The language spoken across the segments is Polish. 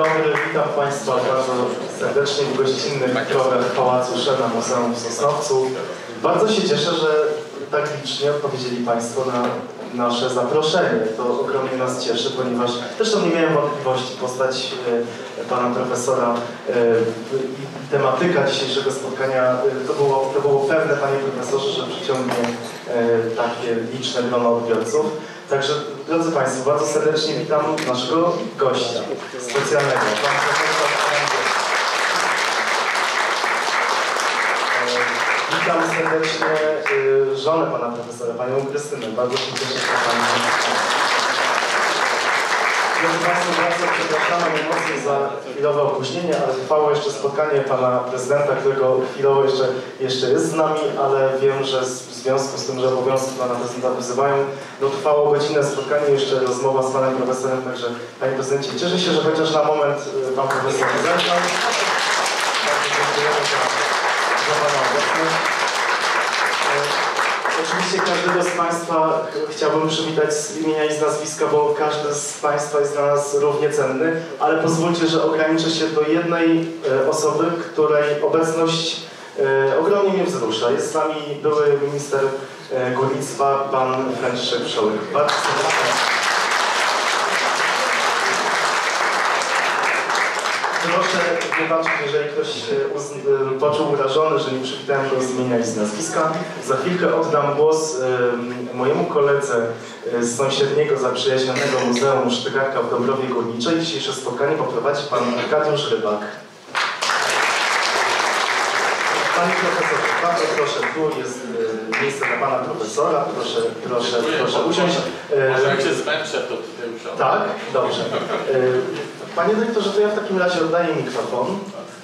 dobry, witam Państwa bardzo serdecznie w gościnnych krowach Pałacu Szena Muzeum w Sosnowcu. Bardzo się cieszę, że tak licznie odpowiedzieli Państwo na nasze zaproszenie. To ogromnie nas cieszy, ponieważ zresztą nie miałem wątpliwości, postać pana profesora i tematyka dzisiejszego spotkania to było pewne, panie profesorze, że przyciągnie takie liczne grono odbiorców. Także, drodzy Państwo, bardzo serdecznie witam naszego gościa specjalnego. Pan profesor witam serdecznie żonę pana profesora, panią Krystynę. Bardzo się cieszę, że pani. Drodzy Państwo, bardzo przepraszam najmocniej za chwilowe opóźnienie, ale trwało jeszcze spotkanie pana prezydenta, którego chwilowo jeszcze jest z nami, ale wiem, że w związku z tym, że obowiązki pana prezydenta wyzywają, trwało godzinne spotkanie, jeszcze rozmowa z panem profesorem, także panie prezydencie, cieszę się, że chociaż na moment pan profesor zerknął. Bardzo dziękujemy za pana obecność. Oczywiście każdego z Państwa chciałbym przywitać z imienia i z nazwiska, bo każdy z Państwa jest dla nas równie cenny, ale pozwólcie, że ograniczę się do jednej osoby, której obecność ogromnie mnie wzrusza. Jest z nami były minister górnictwa, pan Franciszek Wszołek. Bardzo serdecznie. Proszę wybaczyć, jeżeli ktoś poczuł urażony, że nie przywitałem go z imienia i z nazwiska. Za chwilkę oddam głos mojemu koledze z sąsiedniego, zaprzyjaźnionego Muzeum Sztygarka w Dąbrowie Górniczej. Dzisiejsze spotkanie poprowadzi pan Arkadiusz Rybak. Panie profesorze, bardzo proszę, tu jest miejsce dla pana profesora. Proszę usiąść. Może jak się zmęczę, to tutaj usiądę. Tak? Dobrze. Panie dyrektorze, to ja w takim razie oddaję mikrofon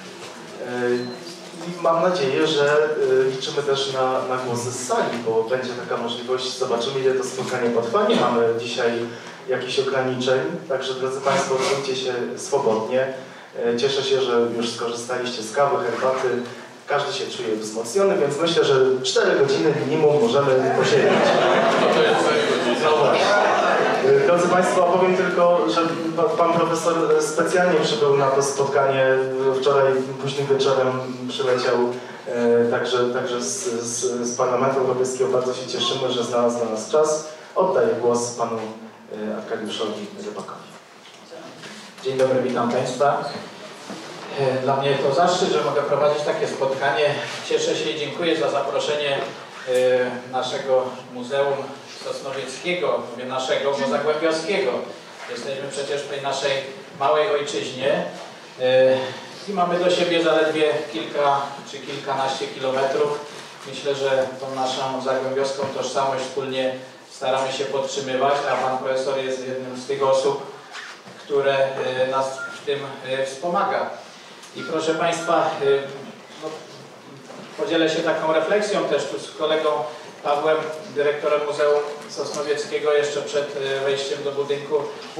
i mam nadzieję, że liczymy też na głosy z sali, bo będzie taka możliwość, zobaczymy, ile to spotkanie potrwa. Nie mamy dzisiaj jakichś ograniczeń, także drodzy Państwo, czujcie się swobodnie. Cieszę się, że już skorzystaliście z kawy, herbaty. Każdy się czuje wzmocniony, więc myślę, że 4 godziny minimum możemy posiedzieć. To jest 4 godziny. Drodzy Państwo, powiem tylko, że pan profesor specjalnie przybył na to spotkanie. Wczoraj późnym wieczorem przyleciał także z Parlamentu Europejskiego. Bardzo się cieszymy, że znalazł dla nas czas. Oddaję głos panu Arkadiuszowi Rybakowi. Dzień dobry, witam Państwa. Dla mnie to zaszczyt, że mogę prowadzić takie spotkanie. Cieszę się i dziękuję za zaproszenie naszego Muzeum Sosnowieckiego, mówię naszego, bo zagłębiowskiego. Jesteśmy przecież w tej naszej małej ojczyźnie i mamy do siebie zaledwie kilka czy kilkanaście kilometrów. Myślę, że tą naszą zagłębiowską tożsamość wspólnie staramy się podtrzymywać, a pan profesor jest jednym z tych osób, które nas w tym wspomaga. I proszę Państwa, podzielę się taką refleksją też tu z kolegą Pawłem, dyrektorem Muzeum Sosnowieckiego. Jeszcze przed wejściem do budynku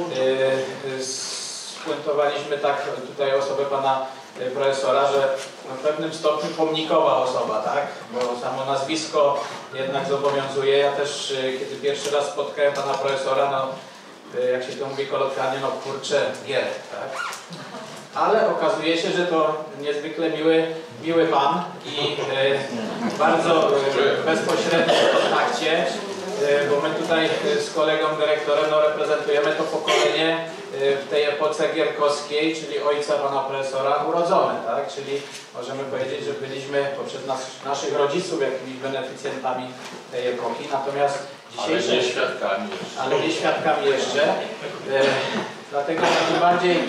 spuentowaliśmy tak tutaj osobę pana profesora, że w pewnym stopniu pomnikowa osoba, tak? Bo samo nazwisko jednak zobowiązuje. Ja też, kiedy pierwszy raz spotkałem pana profesora, jak się to mówi kolokwialnie, kurczę, gier, tak? Ale okazuje się, że to niezwykle miły pan i bardzo bezpośrednio w kontakcie, bo my tutaj z kolegą dyrektorem reprezentujemy to pokolenie w tej epoce gierkowskiej, czyli ojca pana profesora urodzone, tak? Czyli możemy powiedzieć, że byliśmy poprzez naszych rodziców jakimiś beneficjentami tej epoki, natomiast dzisiejsze... Ale nie świadkami jeszcze. Dlatego najbardziej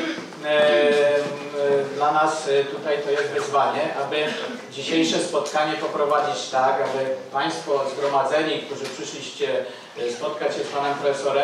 dla nas tutaj to jest wyzwanie, aby dzisiejsze spotkanie poprowadzić tak, aby Państwo zgromadzeni, którzy przyszliście spotkać się z panem profesorem,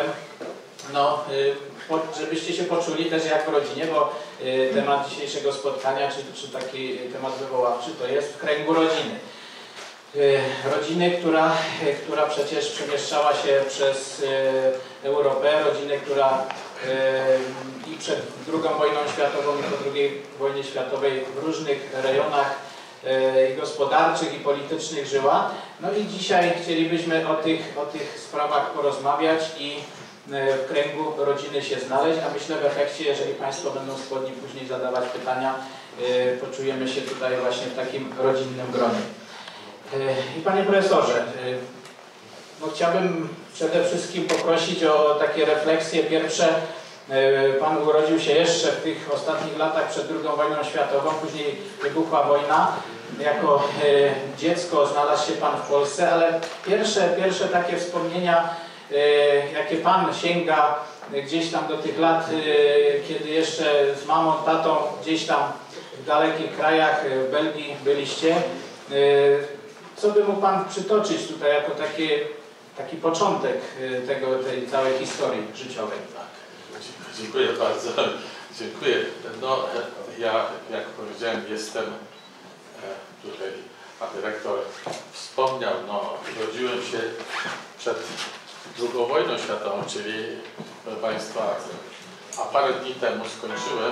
żebyście się poczuli też jak w rodzinie, bo temat dzisiejszego spotkania, czy taki temat wywoławczy, to jest w kręgu rodziny. Rodziny, która przecież przemieszczała się przez Europę, rodziny, która i przed II wojną światową i po II wojnie światowej w różnych rejonach i gospodarczych i politycznych żyła. No i dzisiaj chcielibyśmy o tych sprawach porozmawiać i w kręgu rodziny się znaleźć, a myślę w efekcie, jeżeli Państwo będą skłonni później zadawać pytania, poczujemy się tutaj właśnie w takim rodzinnym gronie. I Panie Profesorze, no chciałbym przede wszystkim poprosić o takie refleksje pierwsze. Pan urodził się jeszcze w tych ostatnich latach przed II wojną światową, później wybuchła wojna. Jako dziecko znalazł się Pan w Polsce, ale pierwsze takie wspomnienia, jakie Pan sięga gdzieś tam do tych lat, kiedy jeszcze z mamą, tatą gdzieś tam w dalekich krajach, w Belgii byliście. Co by mógł Pan przytoczyć tutaj jako taki początek tej całej historii życiowej? Dziękuję bardzo. Dziękuję. No, ja, jak powiedziałem, jestem tutaj, pan dyrektor wspomniał, no, urodziłem się przed II wojną światową, czyli, proszę Państwa, a parę dni temu skończyłem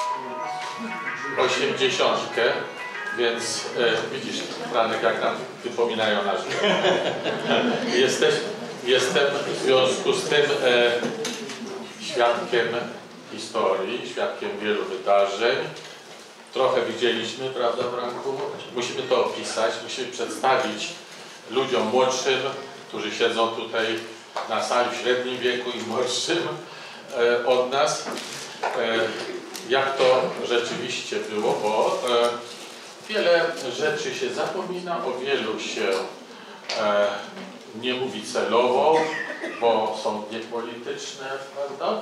80, więc widzisz, Franek, jak nam wypominają na życie. Jestem w związku z tym świadkiem historii, świadkiem wielu wydarzeń. Trochę widzieliśmy, prawda, Franku? Musimy to opisać, musimy przedstawić ludziom młodszym, którzy siedzą tutaj na sali w średnim wieku i młodszym od nas, jak to rzeczywiście było, bo wiele rzeczy się zapomina, o wielu się nie mówi celowo, bo są niepolityczne, prawda?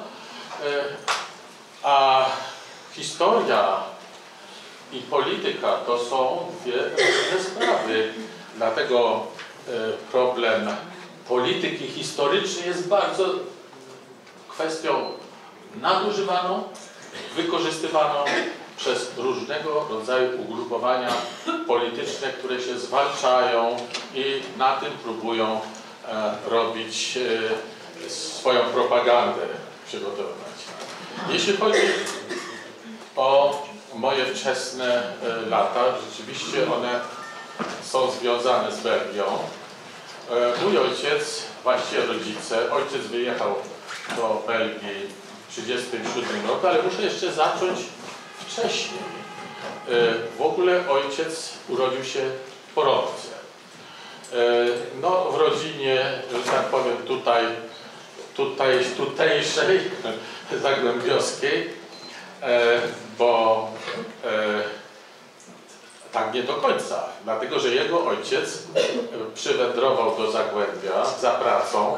A historia i polityka to są dwie różne sprawy. Dlatego problem polityki historycznej jest bardzo kwestią nadużywaną, wykorzystywaną przez różnego rodzaju ugrupowania polityczne, które się zwalczają i na tym próbują robić swoją propagandę, przygotowywać. Jeśli chodzi o moje wczesne lata, rzeczywiście one są związane z Belgią. Mój ojciec, właściwie rodzice, ojciec wyjechał do Belgii w 1937 roku, ale muszę jeszcze zacząć wcześniej. W ogóle ojciec urodził się w Porodce. No, w rodzinie, że tak powiem, tutejszej, zagłębiowskiej, bo tak nie do końca, dlatego że jego ojciec przywędrował do Zagłębia za pracą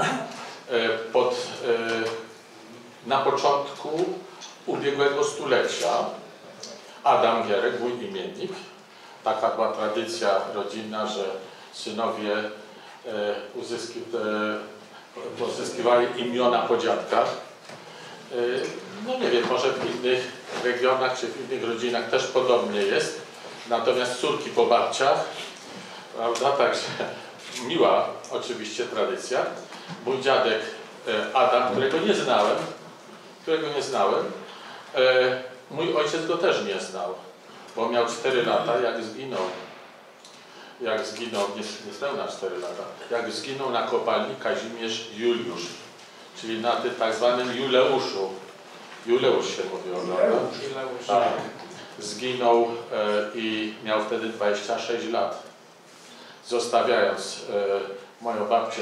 na początku ubiegłego stulecia. Adam Gierek, mój imiennik. Taka była tradycja rodzinna, że synowie uzyskiwali imiona po dziadkach. No nie wiem, może w innych regionach czy w innych rodzinach też podobnie jest. Natomiast córki po babciach, prawda? Także miła oczywiście tradycja. Mój dziadek Adam, którego nie znałem, mój ojciec go też nie znał, bo miał 4 lata, jak zginął, niespełna 4 lata, jak zginął na kopalni Kazimierz Juliusz, czyli na tym tak zwanym Juleuszu. Juleusz się mówiło, prawda? Tak. Zginął i miał wtedy 26 lat, zostawiając moją babcię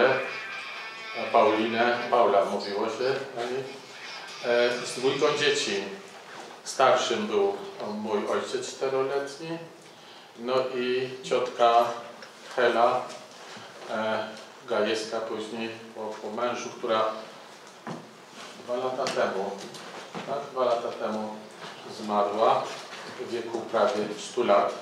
Paula mówiło się, z 2 dzieci. Starszym był mój ojciec 4-letni, no i ciotka Hela Gajewska później po mężu, która 2 lata temu zmarła w wieku prawie 100 lat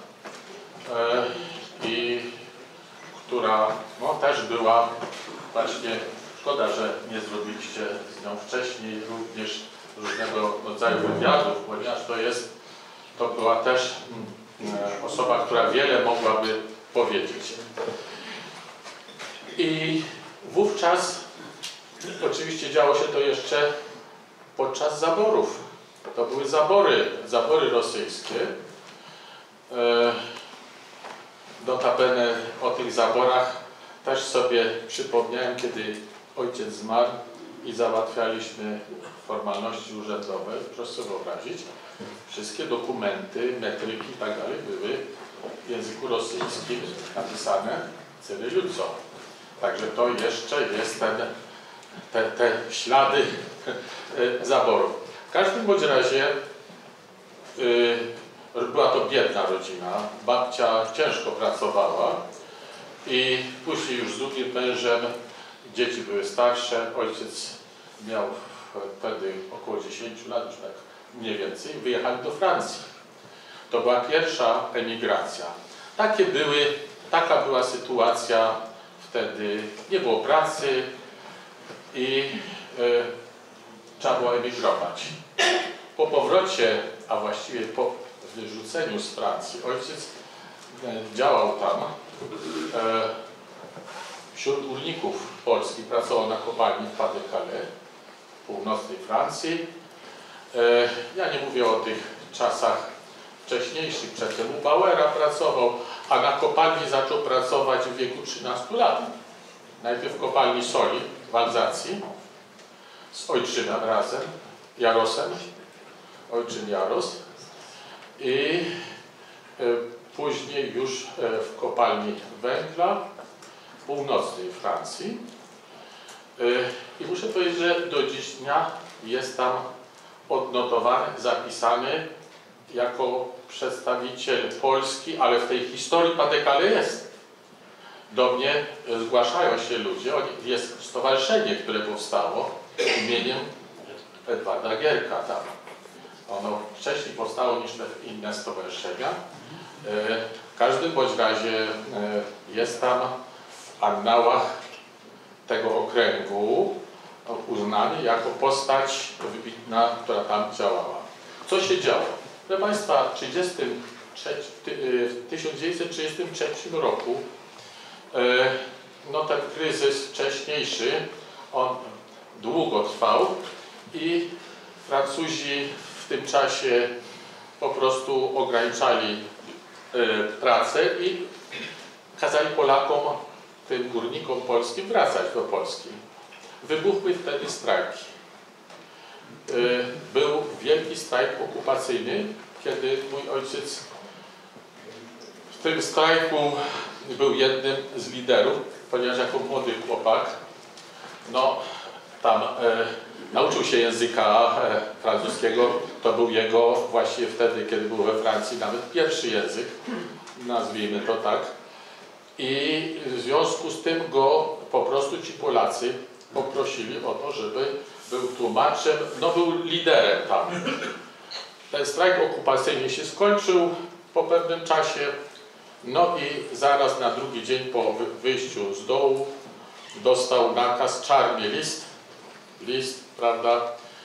i która no, też była właśnie, szkoda, że nie zrobiliście z nią wcześniej również różnego rodzaju wywiadów, ponieważ to była też osoba, która wiele mogłaby powiedzieć. I wówczas oczywiście działo się to jeszcze podczas zaborów. To były zabory rosyjskie. Notabene o tych zaborach też sobie przypomniałem, kiedy ojciec zmarł. i załatwialiśmy formalności urzędowe, proszę sobie wyobrazić, wszystkie dokumenty, metryki i tak dalej były w języku rosyjskim napisane cyrylicą. Także to jeszcze jest te ślady zaboru. W każdym bądź razie była to biedna rodzina, babcia ciężko pracowała i później już z drugim mężem dzieci były starsze, ojciec miał wtedy około 10 lat, już tak mniej więcej, wyjechali do Francji. To była pierwsza emigracja. Taka była sytuacja wtedy, nie było pracy i trzeba było emigrować. Po powrocie, a właściwie po wyrzuceniu z Francji, ojciec działał tam wśród górników polskich, pracował na kopalni w Pas-de-Calais w północnej Francji. Ja nie mówię o tych czasach wcześniejszych, przedtem u Bauera pracował, a na kopalni zaczął pracować w wieku 13 lat. Najpierw w kopalni soli w Alzacji z ojczynem razem, Jarosem, ojczym Jaros, i później już w kopalni węgla w północnej Francji. I muszę powiedzieć, że do dziś dnia jest tam odnotowany, zapisany jako przedstawiciel Polski, ale w tej historii Pas-de-Calais jest. Do mnie zgłaszają się ludzie, jest stowarzyszenie, które powstało imieniem Edwarda Gierka tam. Ono wcześniej powstało niż te inne stowarzyszenia. W każdym bądź razie jest tam w annałach tego okręgu uznany jako postać wybitna, która tam działała. Co się działo? Proszę Państwa, w 1933 roku no ten kryzys wcześniejszy, on długo trwał i Francuzi w tym czasie po prostu ograniczali pracę i kazali Polakom, tym górnikom polskim wracać do Polski. Wybuchły wtedy strajki. Był wielki strajk okupacyjny, kiedy mój ojciec w tym strajku był jednym z liderów, ponieważ jako młody chłopak, no tam nauczył się języka francuskiego, to był jego właśnie wtedy, kiedy był we Francji, nawet pierwszy język, nazwijmy to tak. I w związku z tym go po prostu ci Polacy poprosili o to, żeby był tłumaczem, no był liderem tam. Ten strajk okupacyjny się skończył po pewnym czasie, no i zaraz na drugi dzień po wyjściu z dołu dostał nakaz, czarny list, prawda,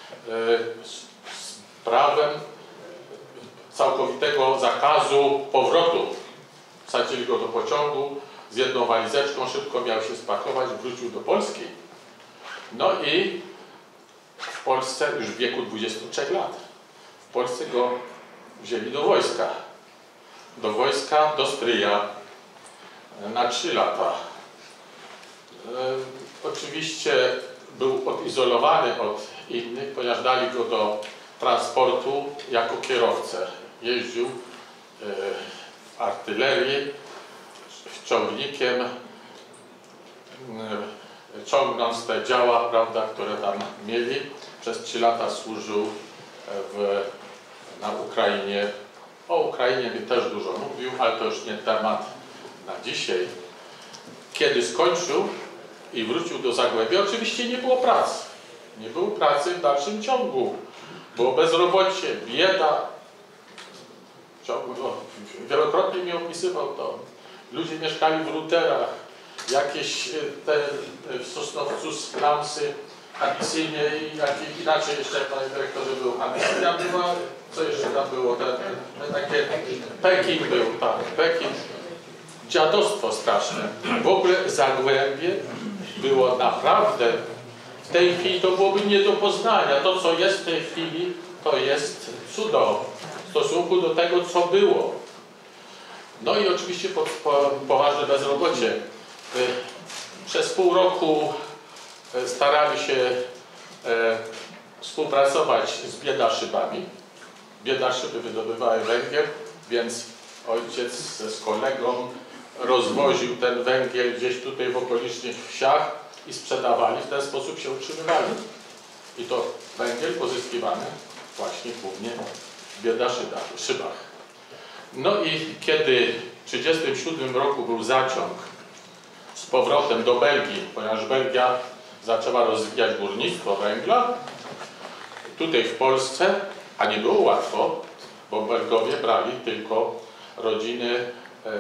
z prawem całkowitego zakazu powrotu. Wsadzili go do pociągu z jedną walizeczką, szybko miał się spakować, wrócił do Polski. No i w Polsce już w wieku 23 lat. W Polsce go wzięli do wojska. Do wojska, do stryja na 3 lata. Oczywiście był odizolowany od innych, ponieważ dali go do transportu jako kierowcę. Jeździł w artylerii, ciągnikiem, ciągnąc te działa, prawda, które tam mieli. Przez 3 lata służył na Ukrainie. O Ukrainie by też dużo mówił, ale to już nie temat na dzisiaj. Kiedy skończył i wrócił do Zagłębia, oczywiście nie było pracy. Nie było pracy w dalszym ciągu. Było bezrobocie, bieda. Wielokrotnie mi opisywał to. Ludzie mieszkali w ruterach, jakieś te w Sosnowcu slumsy, Abysynie i jakieś inaczej jeszcze, panie dyrektorze, był Abysynia była, co jeszcze tam było, takie Pekin był, tak, Pekin. Dziadostwo straszne. W ogóle Zagłębie było naprawdę, w tej chwili to byłoby nie do poznania. To, co jest w tej chwili, to jest cudo w stosunku do tego, co było. No i oczywiście poważne bezrobocie. Przez pół roku starali się współpracować z Biedaszybami. Biedaszyby wydobywały węgiel, więc ojciec z kolegą rozwoził ten węgiel gdzieś tutaj w okolicznych wsiach i sprzedawali, w ten sposób się utrzymywali. I to węgiel pozyskiwany właśnie głównie w Biedaszybach. No i kiedy w 1937 roku był zaciąg z powrotem do Belgii, ponieważ Belgia zaczęła rozwijać górnictwo węgla, tutaj w Polsce, a nie było łatwo, bo Belgowie brali tylko rodziny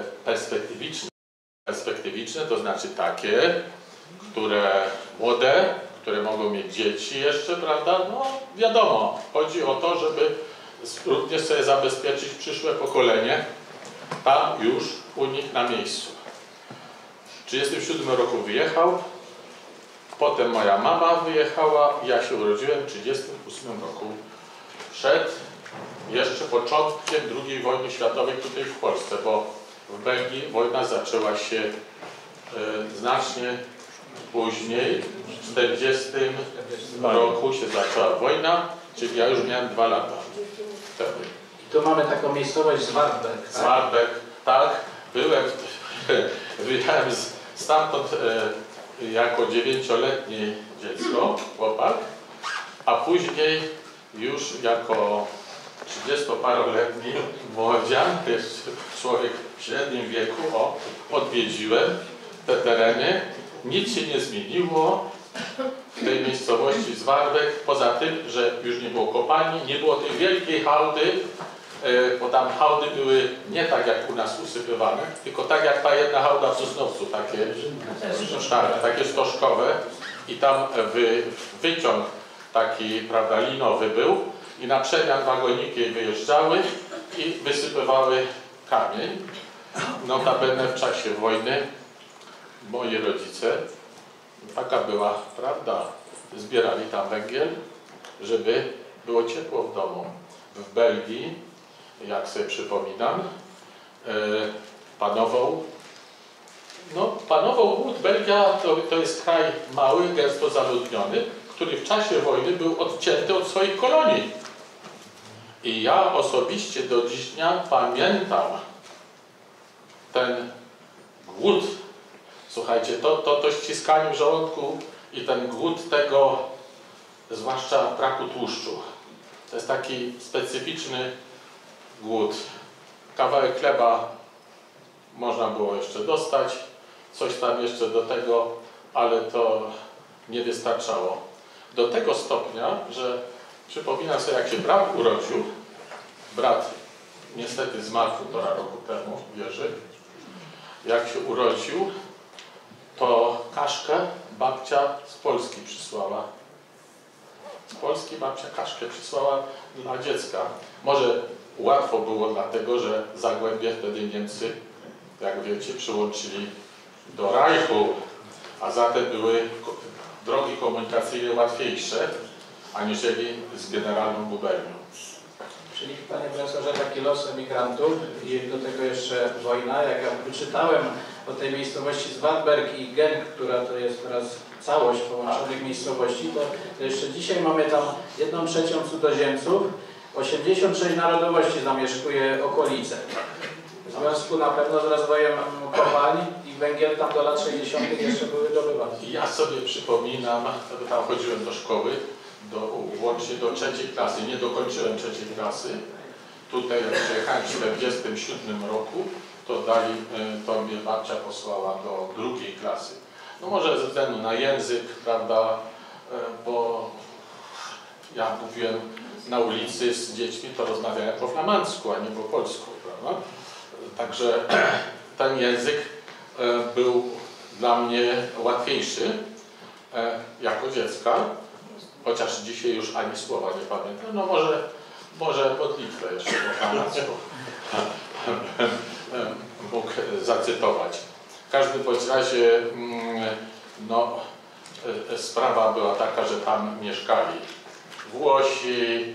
perspektywiczne, to znaczy takie, które młode, które mogą mieć dzieci jeszcze, prawda? No wiadomo, chodzi o to, żeby również sobie zabezpieczyć przyszłe pokolenie tam już u nich na miejscu. W 1937 roku wyjechał, potem moja mama wyjechała, ja się urodziłem w 1938 roku przed jeszcze początkiem II wojny światowej tutaj w Polsce, bo w Belgii wojna zaczęła się znacznie później, w 1940 roku się zaczęła wojna, czyli ja już miałem 2 lata wtedy. I tu mamy taką miejscowość Zwartberg. Tak? Zwartberg, tak. Wyjechałem stamtąd jako 9-letnie dziecko, chłopak, a później już jako 30-paroletni młodzian, jeszcze człowiek w średnim wieku, odwiedziłem te tereny. Nic się nie zmieniło w tej miejscowości Zwartberg, poza tym, że już nie było kopalni, nie było tej wielkiej hałdy, bo tam hałdy były nie tak jak u nas usypywane, tylko tak jak ta jedna hałda w Sosnowcu, takie stożkowe i tam wyciąg taki, prawda, linowy był i na przemian wagoniki wyjeżdżały i wysypywały kamień. Notabene w czasie wojny moi rodzice, taka była prawda, zbierali tam węgiel, żeby było ciepło w domu. W Belgii, jak sobie przypominam, panował głód. Belgia to jest kraj mały, gęsto zaludniony, który w czasie wojny był odcięty od swoich kolonii. I ja osobiście do dziś dnia pamiętam ten głód. Słuchajcie, to ściskanie w żołądku i ten głód tego, zwłaszcza braku tłuszczu. To jest taki specyficzny głód. Kawałek chleba można było jeszcze dostać, coś tam jeszcze do tego, ale to nie wystarczało. Do tego stopnia, że przypominam sobie, jak się brat urodził, brat niestety zmarł 1,5 roku temu, wierzy, jak się urodził, to kaszkę babcia z Polski przysłała. Z Polski babcia kaszkę przysłała dla dziecka. Może łatwo było dlatego, że Zagłębie wtedy Niemcy, jak wiecie, przyłączyli do Reichu, a zatem były drogi komunikacyjne łatwiejsze, aniżeli z generalną gubernią. Czyli, panie profesorze, taki los emigrantów i do tego jeszcze wojna. Jak ja wyczytałem o tej miejscowości Zwartberg i Genk, która to jest teraz całość połączonych miejscowości, to jeszcze dzisiaj mamy tam 1/3 cudzoziemców, 86 narodowości zamieszkuje okolice. W związku na pewno z rozwojem kopalń i węgiel tam do lat 60. jeszcze były dobywane. Ja sobie przypominam, tam chodziłem do szkoły, łącznie do 3. klasy, nie dokończyłem 3. klasy. Tutaj jak przyjechałem w 1947 roku, to mnie babcia posłała do 2. klasy. No może ze względu na język, prawda, bo ja mówiłem na ulicy z dziećmi, to rozmawiałem po flamandzku, a nie po polsku, prawda? Także ten język był dla mnie łatwiejszy jako dziecka, chociaż dzisiaj już ani słowa nie pamiętam. No może modlitwę jeszcze po flamandzku mógł zacytować. W każdym bądź razie no, sprawa była taka, że tam mieszkali Włosi,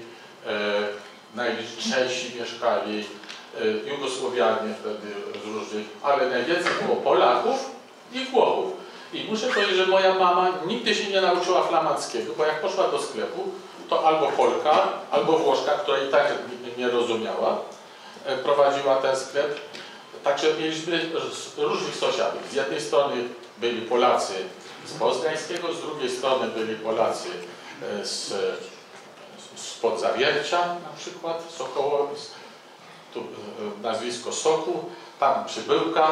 Czesi mieszkali, Jugosłowianie wtedy z różnych, ale najwięcej było Polaków i Włochów. I muszę powiedzieć, że moja mama nigdy się nie nauczyła flamandzkiego, bo jak poszła do sklepu, to albo Polka, albo Włoszka, która i tak nie rozumiała, prowadziła ten sklep. Także mieliśmy różnych sąsiadów. Z jednej strony byli Polacy z Poznańskiego, z drugiej strony byli Polacy spod Zawiercia, na przykład Sokołowic, tu nazwisko Soku, tam Przybyłka.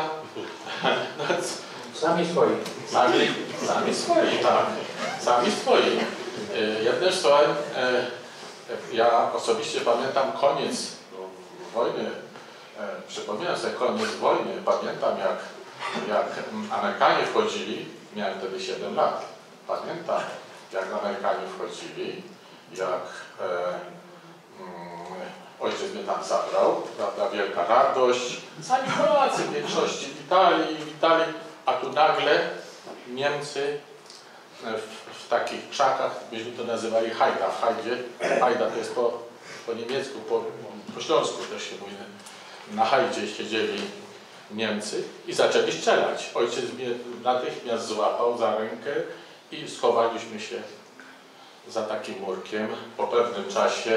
Sami swoi. Sami swoi, tak. Sami swoi. Jednym słowem, ja osobiście pamiętam koniec wojny, przypominam sobie koniec wojny, pamiętam jak Amerykanie wchodzili, miałem wtedy 7 lat, pamiętam jak Amerykanie wchodzili, jak ojciec mnie tam zabrał, prawda, wielka radość, sami Polacy w większości witali, a tu nagle Niemcy w takich krzakach, byśmy to nazywali hajda, w hajdzie, hajda to jest po niemiecku, po śląsku też się mówi, na hajdzie siedzieli Niemcy i zaczęli strzelać. Ojciec mnie natychmiast złapał za rękę i schowaliśmy się za takim murkiem. Po pewnym czasie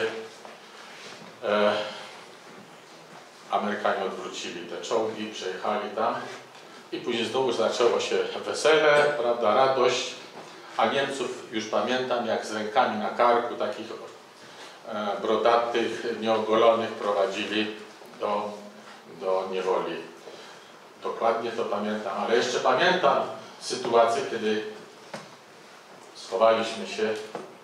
Amerykanie odwrócili te czołgi, przejechali tam i później znowu zaczęło się wesele, prawda, radość, a Niemców już pamiętam, jak z rękami na karku, takich brodatych, nieogolonych prowadzili do niewoli. Dokładnie to pamiętam, ale jeszcze pamiętam sytuację, kiedy schowaliśmy się,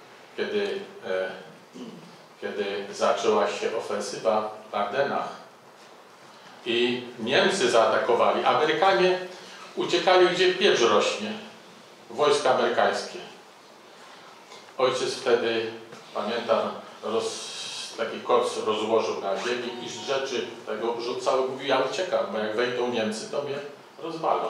kiedy zaczęła się ofensywa w Ardennach i Niemcy zaatakowali. Amerykanie uciekali, gdzie pieprz rośnie, wojska amerykańskie. Ojciec wtedy, pamiętam, taki koc rozłożył na ziemi i z rzeczy tego rzucał i mówił, ja uciekam, bo jak wejdą Niemcy, to mnie rozwalą.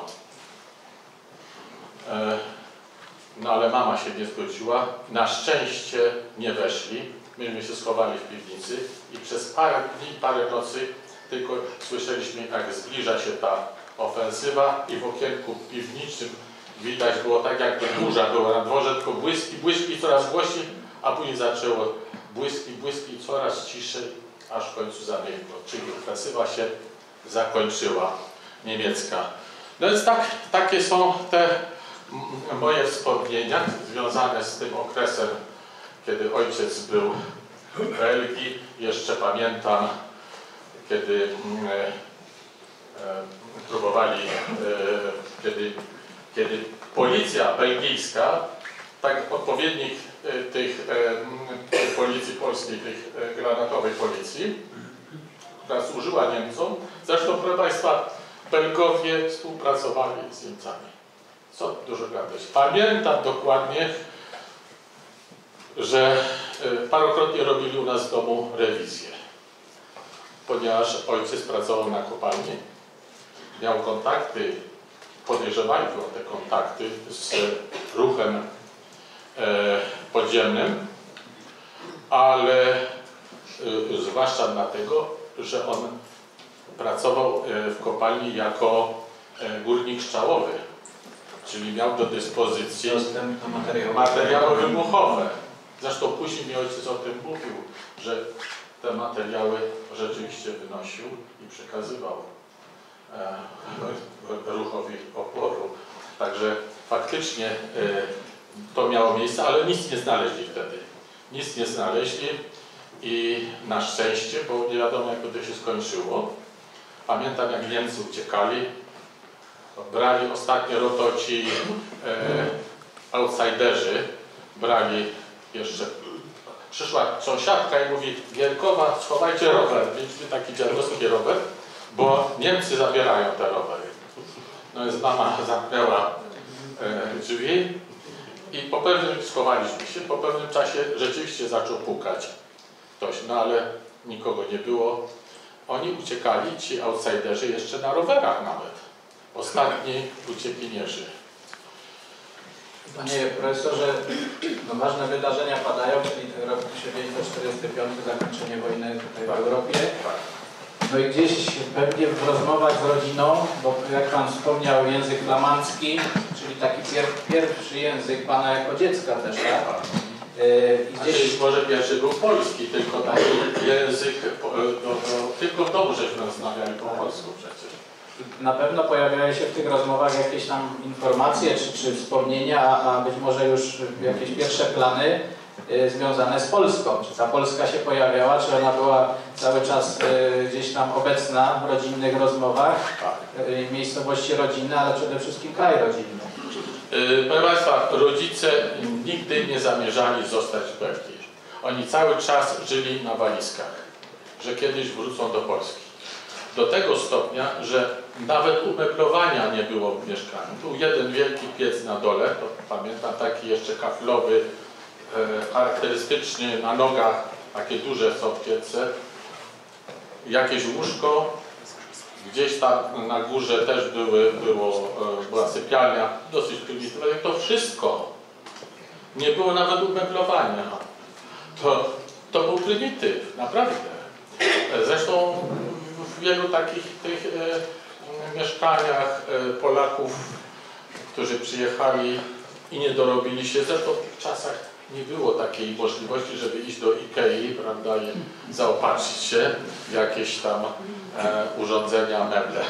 No ale mama się nie zgodziła. Na szczęście nie weszli. Myśmy się schowali w piwnicy i przez parę dni, parę nocy tylko słyszeliśmy, jak zbliża się ta ofensywa i w okienku piwniczym widać było tak, jakby burza była na dworze, tylko błyski coraz głośniej, a później zaczęło błyski coraz ciszej, aż w końcu zamilkło. Czyli ofensywa się zakończyła, niemiecka. No więc takie są te moje wspomnienia związane z tym okresem, kiedy ojciec był w Belgii. Jeszcze pamiętam, kiedy próbowali, kiedy policja belgijska, tak odpowiednik tych policji polskiej, tych granatowej policji, która służyła Niemcom. Zresztą, proszę Państwa, Belgowie współpracowali z Niemcami. Co dużo gadać. Pamiętam dokładnie, że parokrotnie robili u nas w domu rewizję, ponieważ ojciec pracował na kopalni, miał kontakty, podejrzewali go te kontakty z ruchem podziemnym, ale zwłaszcza dlatego, że on pracował w kopalni jako górnik strzałowy, czyli miał do dyspozycji materiały wybuchowe. Zresztą później mi ojciec o tym mówił, że te materiały rzeczywiście wynosił i przekazywał ruchowi oporu. Także faktycznie to miało miejsce, ale nic nie znaleźli wtedy. Nic nie znaleźli i na szczęście, bo nie wiadomo, jak to się skończyło. Pamiętam, jak Niemcy uciekali, brali ostatnio ci outsiderzy, brali jeszcze, przyszła sąsiadka i mówi, Gierkowa, schowajcie rower. Mieliśmy taki dziadowski rower, bo Niemcy zabierają te rowery. No więc mama zamknęła drzwi i schowaliśmy się. Po pewnym czasie rzeczywiście zaczął pukać ktoś, no ale nikogo nie było. Oni uciekali, ci outsiderzy, jeszcze na rowerach nawet. Ostatni uciekinierzy. Panie profesorze, no ważne wydarzenia padają, czyli rok 1945, zakończenie wojny tutaj w Europie. No i gdzieś pewnie w rozmowach z rodziną, bo jak Pan wspomniał, język flamandzki, czyli taki pierwszy język Pana jako dziecka też, tak? I gdzieś może pierwszy był polski, tylko taki język, tylko w domu żeśmy rozmawiali po polsku przecież. Na pewno pojawiają się w tych rozmowach jakieś tam informacje czy wspomnienia, a być może już jakieś pierwsze plany związane z Polską. Czy ta Polska się pojawiała, czy ona była cały czas gdzieś tam obecna w rodzinnych rozmowach, miejscowości rodzinne, ale przede wszystkim kraj rodzinny. Proszę Państwa, rodzice nigdy nie zamierzali zostać w Belgii. Oni cały czas żyli na walizkach, że kiedyś wrócą do Polski. Do tego stopnia, że nawet umeblowania nie było w mieszkaniu. Był jeden wielki piec na dole, to pamiętam, taki jeszcze kaflowy, charakterystyczny, na nogach, takie duże są w piece. Jakieś łóżko, gdzieś tam na górze też była sypialnia, dosyć prymitywna. To wszystko. Nie było nawet umeblowania. To był prymityw, naprawdę. Zresztą w wielu takich tych mieszkaniach Polaków, którzy przyjechali i nie dorobili się, zresztą w tych czasach nie było takiej możliwości, żeby iść do Ikei, prawda, i zaopatrzyć się w jakieś tam urządzenia, meble.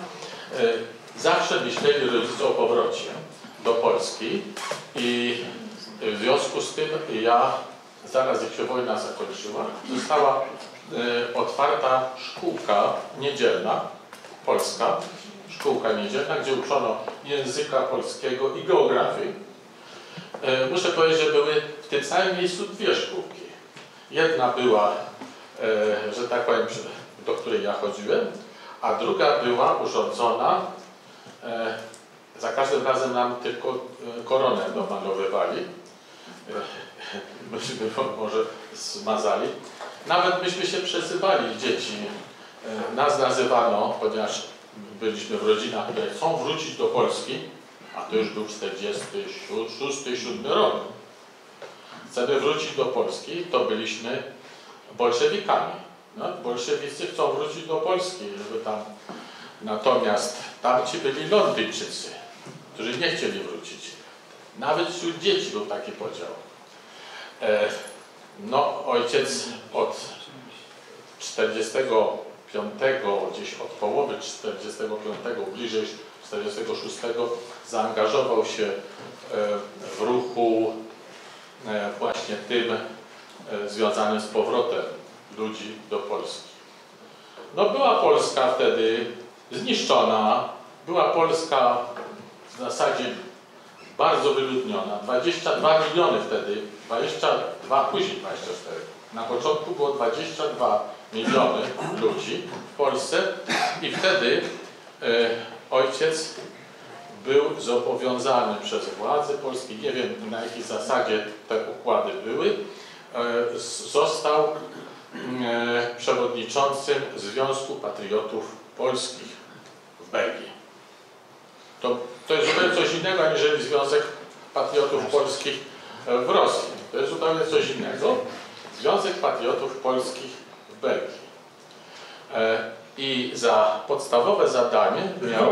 Zawsze myśleli rodzice o powrocie do Polski i w związku z tym zaraz jak się wojna zakończyła, została otwarta szkółka niedzielna, polska, szkółka niedzielna, gdzie uczono języka polskiego i geografii. Muszę powiedzieć, że były w tym samym miejscu dwie szkółki. Jedna była, że tak powiem, do której ja chodziłem, a druga była urządzona, za każdym razem nam tylko koronę domalowywali, myśmy może zmazali. Nawet myśmy się przezywali, dzieci. Nas nazywano, ponieważ byliśmy w rodzinach, które chcą wrócić do Polski, a to już był 46-47 rok. Chcemy wrócić do Polski, to byliśmy bolszewikami. No, bolszewicy chcą wrócić do Polski, żeby tam... Natomiast tamci byli Londyńczycy, którzy nie chcieli wrócić. Nawet wśród dzieci był taki podział. No, ojciec od 45, gdzieś od połowy 45, bliżej 46, zaangażował się w ruchu właśnie tym związanym z powrotem ludzi do Polski. No, była Polska wtedy zniszczona, była Polska w zasadzie bardzo wyludniona. 22 miliony wtedy, 22, później 24. Na początku było 22 miliony ludzi w Polsce i wtedy ojciec był zobowiązany przez władze polskie, nie wiem na jakiej zasadzie te układy były, został przewodniczącym Związku Patriotów Polskich w Belgii. To jest zupełnie coś innego, aniżeli Związek Patriotów Polskich w Rosji. To jest zupełnie coś innego. Związek Patriotów Polskich w Belgii. I za podstawowe zadanie miał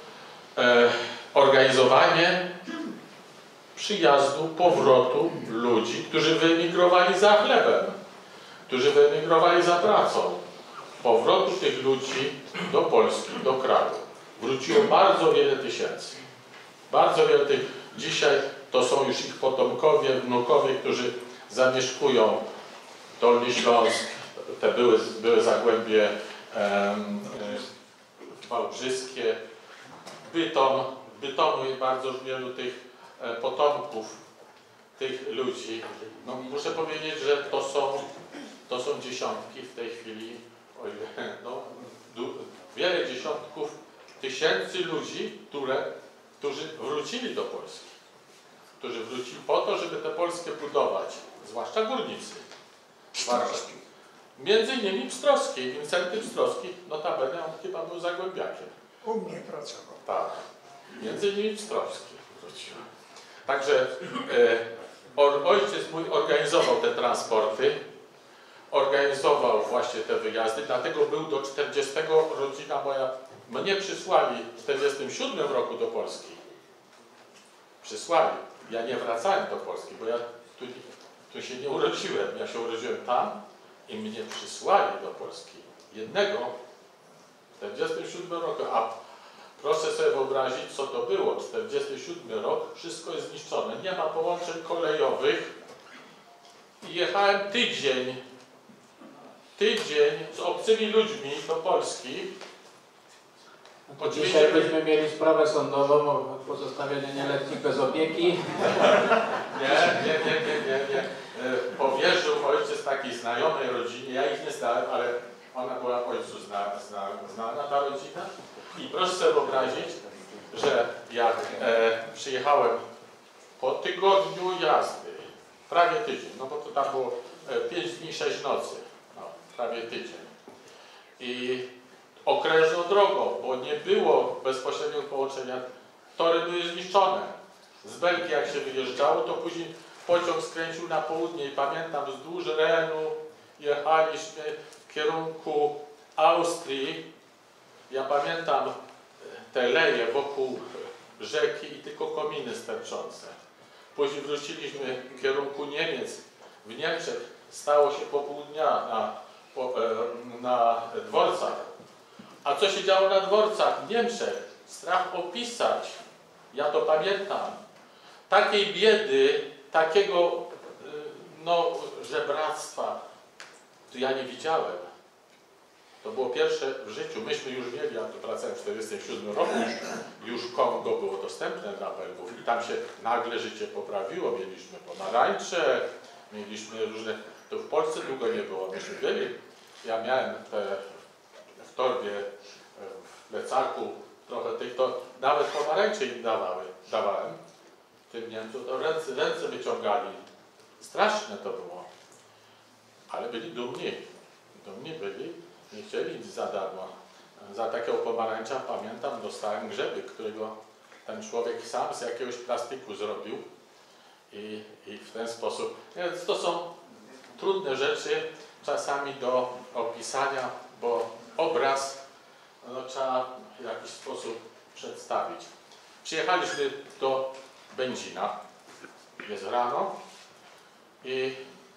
organizowanie przyjazdu, powrotu ludzi, którzy wyemigrowali za chlebem, którzy wyemigrowali za pracą. Powrotu tych ludzi do Polski, do kraju. Wróciło bardzo wiele tysięcy. Bardzo wiele tych. Dzisiaj to są już ich potomkowie, wnukowie, którzy zamieszkują Dolny Śląsk, te były Zagłębie Wałbrzyskie, Bytomu i bardzo wielu tych potomków tych ludzi. No, muszę powiedzieć, że to są dziesiątki w tej chwili, wiele dziesiątków tysięcy ludzi, którzy wrócili do Polski. Którzy wrócili po to, żeby te Polskę budować, zwłaszcza górnicy. Między innymi Pstrowski, Wincenty Pstrowski, notabene on chyba był zagłębiakiem. U mnie pracował. Tak, między innymi Pstrowski wrócił. Także ojciec mój organizował te transporty, organizował właśnie te wyjazdy, dlatego był do 40, rodzina moja, mnie przysłali w 47 roku do Polski. przysłali. Ja nie wracałem do Polski, bo ja tu się nie urodziłem. Ja się urodziłem tam i mnie przysłali do Polski. Jednego w 1947 roku. A proszę sobie wyobrazić, co to było. 1947 rok, wszystko jest zniszczone. Nie ma połączeń kolejowych. I jechałem tydzień z obcymi ludźmi do Polski. Dzisiaj byśmy mieli sprawę sądową o pozostawienie nieletnich bez opieki. Nie. Powierzył ojciec takiej znajomej rodzinie, ja ich nie znałem, ale ona była ojcu znana, ta rodzina. I proszę sobie wyobrazić, że jak przyjechałem po tygodniu jazdy, prawie tydzień, no bo to tam było 5 dni, 6 nocy, no, prawie tydzień. I okrężną drogą, bo nie było bezpośredniego połączenia, tory były zniszczone. Z Belgii jak się wyjeżdżało, to później pociąg skręcił na południe i pamiętam, wzdłuż Renu jechaliśmy w kierunku Austrii. Ja pamiętam te leje wokół rzeki i tylko kominy sterczące. Później wróciliśmy w kierunku Niemiec. W Niemczech stało się po pół dnia na dworcach. A co się działo na dworcach w Niemczech? Strach opisać. Ja to pamiętam. Takiej biedy, takiego żebractwa, to ja nie widziałem. To było pierwsze w życiu. Myśmy już mieli, ja tu pracowałem w 1947 roku, już Kongo było dostępne dla Belgów i tam się nagle życie poprawiło. Mieliśmy pomarańcze, mieliśmy różne... To w Polsce długo nie było. Myśmy byli. Ja miałem w torbie, w plecaku trochę tych, to nawet pomarańcze im dawałem. Tym Niemcom to ręce wyciągali. Straszne to było. Ale byli dumni. Dumni byli. Nie chcieli nic za darmo. Za takiego pomarańcza, pamiętam, dostałem grzebek, którego ten człowiek sam z jakiegoś plastiku zrobił. I w ten sposób. Więc to są trudne rzeczy czasami do opisania, bo obraz trzeba w jakiś sposób przedstawić. Przyjechaliśmy do Będzina. Jest rano i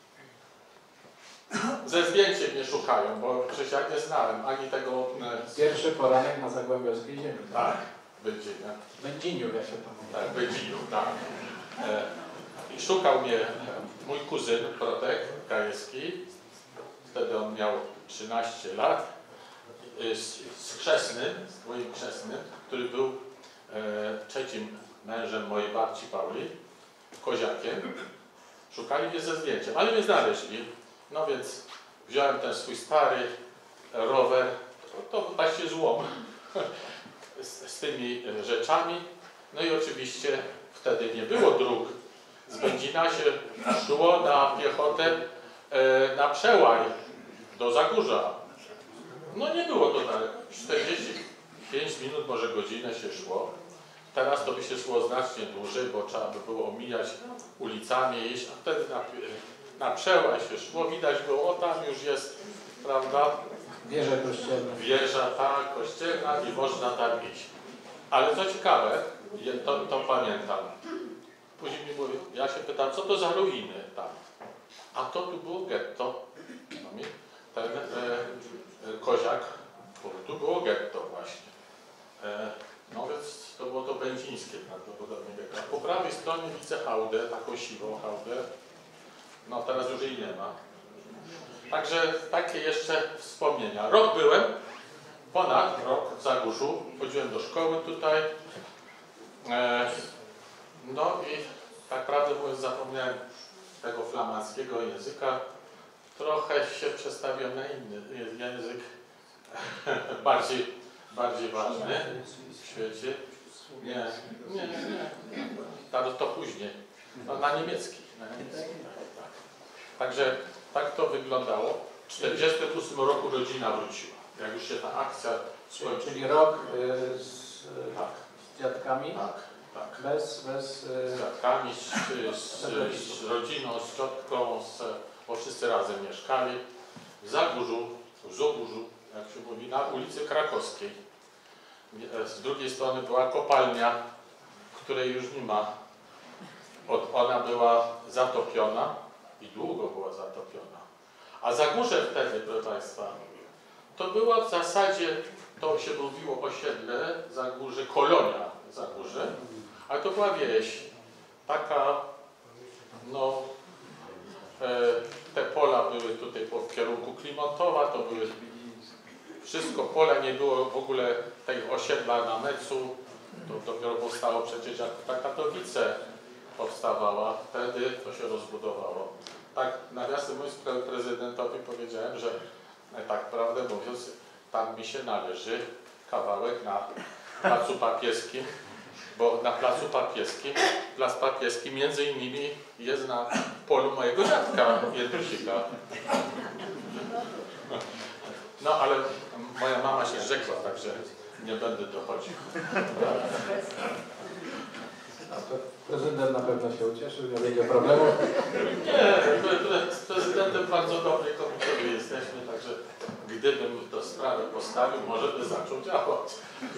ze zdjęciem mnie szukają, bo przecież ja nie znałem ani tego... Pierwszy poranek na Zagłębiowskiej ziemi. Tak, w Będzinie. W Będziniu, ja się to mówi. Tak, w Będziniu, tak. I szukał mnie mój kuzyn Protek Krajewski. Wtedy on miał 13 lat. Z chrzestnym, z moim chrzestnym, który był trzecim mężem mojej babci Pauli, Koziakiem. Szukali mnie ze zdjęciem, ale mnie znaleźli. No więc wziąłem ten swój stary rower, to właśnie złom, z tymi rzeczami. No i oczywiście wtedy nie było dróg. Z Będzina się szło na piechotę na Przełaj do Zagórza. No nie było to daleko. 45 minut, może godzinę się szło. Teraz to by się szło znacznie dłużej, bo trzeba by było omijać ulicami, iść, a wtedy na Przełaj się szło. Widać było, o tam już jest, prawda? Wieża kościelna. Wieża, tak, kościelna i można tam iść. Ale co ciekawe, to pamiętam. Później mi mówi, ja się pytam, co to za ruiny tam? A to tu było getto. No mi ten Koziak, bo tu było getto właśnie. No więc to było to będzińskie prawdopodobnie. A po prawej stronie widzę hałdę, taką siwą hałdę. No teraz już jej nie ma. Także takie jeszcze wspomnienia. Rok byłem, ponad rok w Zagórzu. Chodziłem do szkoły tutaj. No i tak prawdę mówiąc zapomniałem tego flamandzkiego języka. Trochę się przestawiłem na inny język, bardziej ważny w świecie. Nie. To później. No, na niemiecki. Tak. Także tak to wyglądało. W 1948 roku rodzina wróciła. Jak już się ta akcja skończyła. Czyli rok z dziadkami? Tak. Bez z dziadkami, z rodziną, z ciotką, bo wszyscy razem mieszkali w Zagórzu, w Zogórzu, jak się mówi, na ulicy Krakowskiej. Z drugiej strony była kopalnia, której już nie ma. ona była zatopiona i długo była zatopiona. A Zagórze wtedy, proszę Państwa, to była w zasadzie, to się mówiło osiedle Zagórze, kolonia Zagórze, ale to była wieś. Taka, no, te pola były tutaj w kierunku Klimontowa, to były wszystko pole, nie było w ogóle tej osiedla na Mecu, to dopiero powstało przecież jak ta Katowice powstawała, wtedy to się rozbudowało. Tak, nawiasem mówiąc, prezydentowi powiedziałem, że tak prawdę mówiąc, tam mi się należy kawałek na Placu Papieskim, bo na Placu Papieskim, Plac Papieski między innymi jest na polu mojego dziadka Jedusika. No ale moja mama się rzekła, także nie będę dochodził. Prezydent na pewno się ucieszył, nie będzie problemu. Nie, z prezydentem bardzo dobrej komitetów jesteśmy, także gdybym tę sprawę postawił, może by zaczął działać.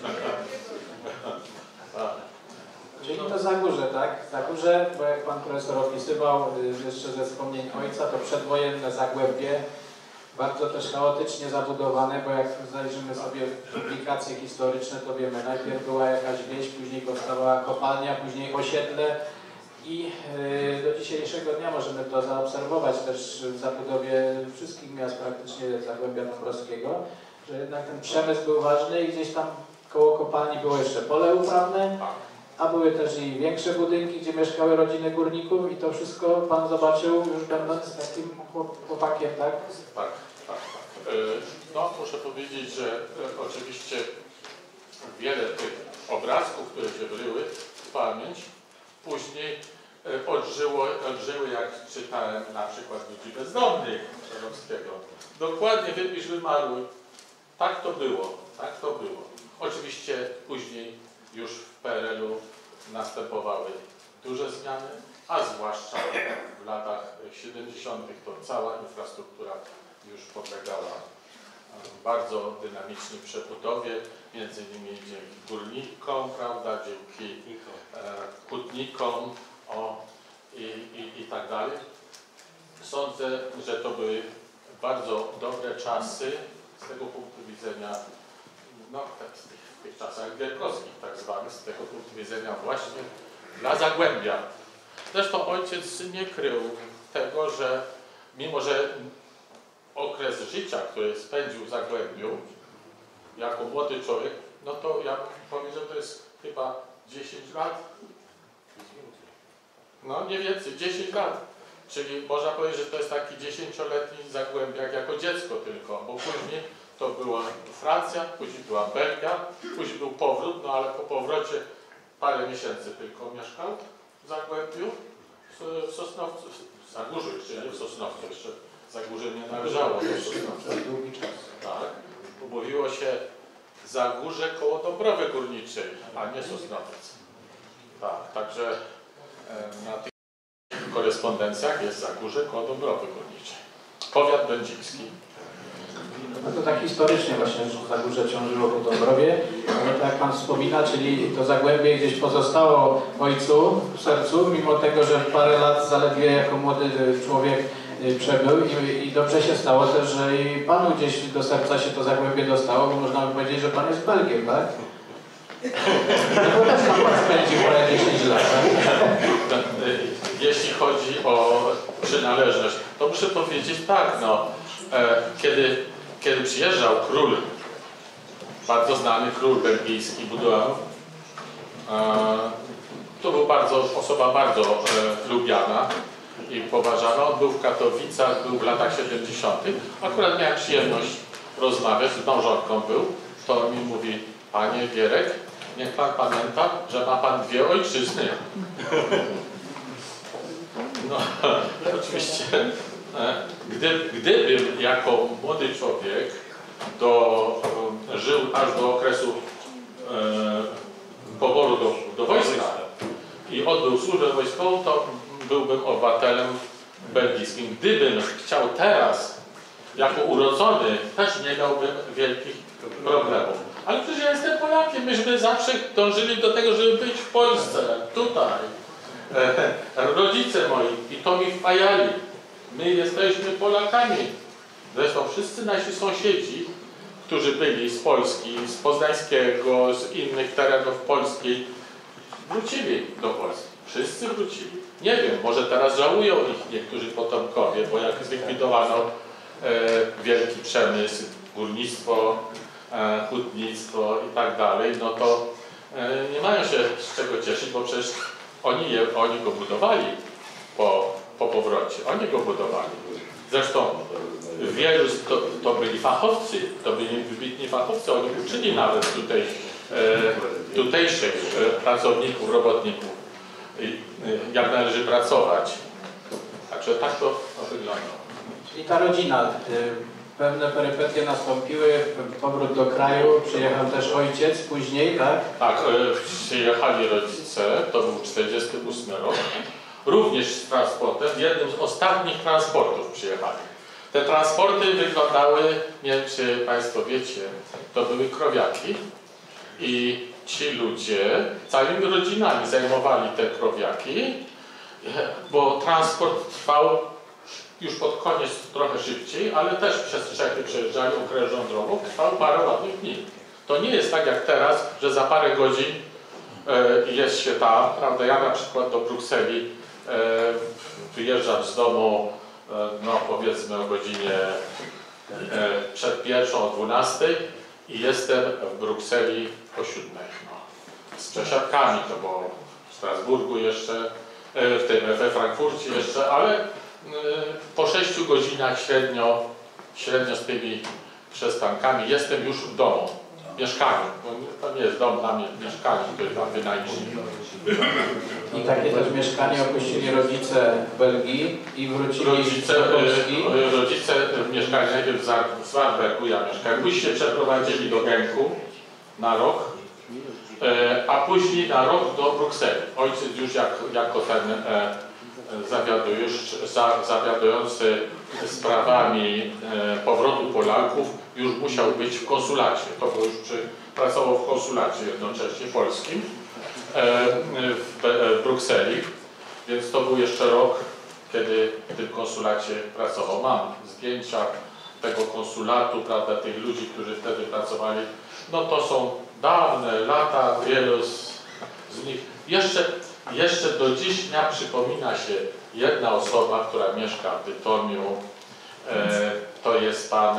Czyli to Zagórze, tak? Zagórze, bo jak pan profesor opisywał jeszcze ze wspomnień ojca, to przedwojenne Zagłębie, bardzo też chaotycznie zabudowane, bo jak zajrzymy sobie w publikacje historyczne, to wiemy, najpierw była jakaś wieś, później powstała kopalnia, później osiedle i do dzisiejszego dnia możemy to zaobserwować też w zabudowie wszystkich miast praktycznie Zagłębia Dąbrowskiego, że jednak ten przemysł był ważny i gdzieś tam koło kopalni było jeszcze pole uprawne, a były też i większe budynki, gdzie mieszkały rodziny górników i to wszystko pan zobaczył już będąc takim chłopakiem, tak? Tak, tak, tak. No muszę powiedzieć, że oczywiście wiele tych obrazków, które się wryły w pamięć, później odżyły, jak czytałem na przykład Ludzi Bezdomnych Żeromskiego. Dokładnie wypisz, wymaluj. Tak to było, tak to było. Oczywiście później już w PRL-u następowały duże zmiany, a zwłaszcza w latach 70. to cała infrastruktura już podlegała bardzo dynamicznej przebudowie, między innymi dzięki górnikom, prawda, dzięki hutnikom i tak dalej. Sądzę, że to były bardzo dobre czasy z tego punktu widzenia, no w tych czasach gierkowskich tak zwanych, z tego punktu widzenia właśnie dla Zagłębia. Zresztą ojciec nie krył tego, że mimo, że okres życia, który spędził w Zagłębiu jako młody człowiek, no to ja powiem, że to jest chyba 10 lat. No nie więcej, 10 lat. Czyli można powiedzieć, że to jest taki 10-letni Zagłębiak jako dziecko tylko, bo później to była Francja, później była Belgia, później był powrót, no ale po powrocie parę miesięcy tylko mieszkał w Zagłębiu, w Sosnowcu, w Zagórzu jeszcze, nie w Sosnowcu, jeszcze Zagórze nie należało do Sosnowca. Długi czas. Tak, mówiło się Zagórze koło Dąbrowy Górniczej, a nie Sosnowiec. Tak, także na tych korespondencjach jest Zagórze koło Dąbrowy Górniczej. Powiat będziński. No to tak historycznie właśnie Zagórze ciążyło ku Dąbrowie. No tak jak pan wspomina, czyli to Zagłębie gdzieś pozostało ojcu w sercu, mimo tego, że parę lat zaledwie jako młody człowiek przebył i dobrze się stało też, że i panu gdzieś do serca się to Zagłębie dostało, bo można by powiedzieć, że pan jest Belgiem, tak? No bo też pan spędził prawie 10 lat, tak? Jeśli chodzi o przynależność, to muszę powiedzieć tak, no, kiedy przyjeżdżał król, bardzo znany król belgijski Baudouin, to był osoba bardzo lubiana i poważana. On był w Katowicach, był w latach 70. Akurat miałem przyjemność rozmawiać, z małżonką był, to mi mówi: panie Gierek, niech pan pamięta, że ma pan dwie ojczyzny. No, oczywiście, gdybym jako młody człowiek żył aż do okresu poboru do wojska i odbył służbę wojskową, to byłbym obywatelem belgijskim. Gdybym chciał teraz, jako urodzony, też nie miałbym wielkich problemów. Ale przecież ja jestem Polakiem, myśmy zawsze dążyli do tego, żeby być w Polsce, tutaj. rodzice moi i to mi wpajali. My jesteśmy Polakami. Zresztą wszyscy nasi sąsiedzi, którzy byli z Polski, z Poznańskiego, z innych terenów Polski, wrócili do Polski. Wszyscy wrócili. Nie wiem, może teraz żałują ich niektórzy potomkowie, bo jak zlikwidowano wielki przemysł, górnictwo, hutnictwo i tak dalej, no to nie mają się z czego cieszyć, bo przecież oni go budowali po powrocie. Oni go budowali. Zresztą wielu to byli fachowcy, to byli wybitni fachowcy, oni uczyli nawet tutejszych pracowników, robotników, jak należy pracować. Także tak to wygląda. Czyli ta rodzina, pewne perypetie nastąpiły, powrót do kraju, przyjechał też ojciec później, tak? Tak, przyjechali rodzice, to był 48 rok, również z transportem, jednym z ostatnich transportów przyjechali. Te transporty wyglądały, nie wiem czy Państwo wiecie, to były krowiaki i ci ludzie całymi rodzinami zajmowali te krowiaki, bo transport trwał już pod koniec trochę szybciej, ale też przez Czechy przejeżdżali okrężną drogą, trwał parę ładnych dni. To nie jest tak jak teraz, że za parę godzin jest się tam, prawda? Ja na przykład do Brukseli wyjeżdżam z domu, no powiedzmy o godzinie przed 1 o 12 i jestem w Brukseli o 7. No. Z przesiadkami to było w Strasburgu jeszcze, we Frankfurcie jeszcze, ale po 6 godzinach średnio z tymi przystankami jestem już w domu, w mieszkaniu. To nie jest dom dla mnie, mieszkanie, które tam wynajmniej. I takie też mieszkanie opuścili rodzice w Belgii i wrócili do Polski. Rodzice mieszkali najpierw w Zwartbergu, ja mieszkałem. Później się przeprowadzili do Genku na rok, a później na rok do Brukseli. Ojciec już jako ten zawiadujący sprawami powrotu Polaków już musiał być w konsulacie. To był już pracował w konsulacie jednocześnie polskim w Brukseli, więc to był jeszcze rok, kiedy w tym konsulacie pracował. Mam zdjęcia tego konsulatu, prawda, tych ludzi, którzy wtedy pracowali. No to są dawne lata, wielu z nich. Jeszcze do dziś dnia przypomina się jedna osoba, która mieszka w Bytomiu. To jest pan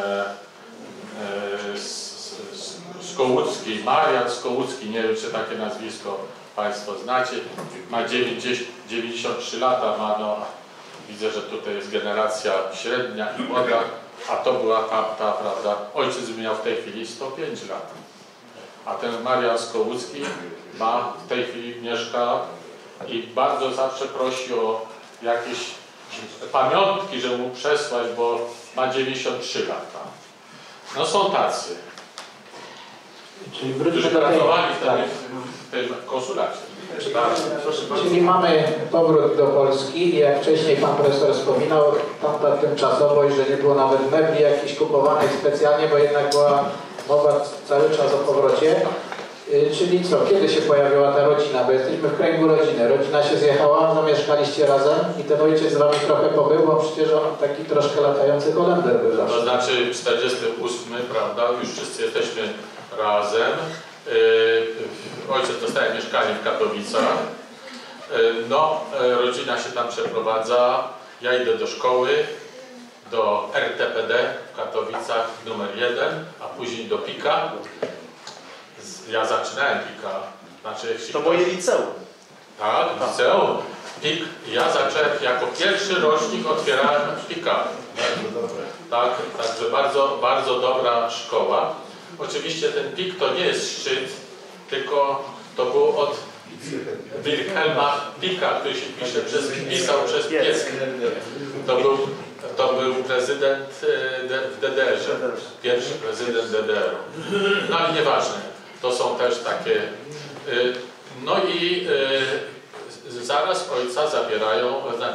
Skołucki, Marian Skołucki, nie wiem czy takie nazwisko Państwo znacie. Ma 93 lata, ma, no, widzę, że tutaj jest generacja średnia i młoda, a to była ta prawda, ojciec miał w tej chwili 105 lat. A ten Marian Skołucki ma w tej chwili mieszka i bardzo zawsze prosi o jakieś pamiątki, żeby mu przesłać, bo ma 93 lata. No są tacy, Czyli którzy pracowali wtedy w tym konsulacie. Czyli mamy powrót do Polski i jak wcześniej pan profesor wspominał, tamta tymczasowość, że nie było nawet mebli jakichś kupowanych specjalnie, bo jednak była mowa cały czas o powrocie. Czyli co, kiedy się pojawiła ta rodzina? Bo jesteśmy w kręgu rodziny. Rodzina się zjechała, zamieszkaliście razem i ten ojciec z wami trochę pobył, bo przecież on taki troszkę latający Holender był zawsze. To znaczy w 48, prawda, już wszyscy jesteśmy razem. Ojciec dostaje mieszkanie w Katowicach. No, rodzina się tam przeprowadza. Ja idę do szkoły, do RTPD w Katowicach numer 1, a później do PIK-a. Ja zaczynałem PIK-a. Znaczy, To moje liceum. Tak, liceum. PIK. Ja zacząłem jako pierwszy rocznik, otwierałem PIK-a. Tak, także bardzo dobra szkoła. Oczywiście ten PIK to nie jest szczyt, tylko to było od Wilhelma Picka, który się pisał przez piesk. To był prezydent w DDR-ze, pierwszy prezydent DDR-u. No ale nieważne, to są też takie... No i zaraz ojca zabierają,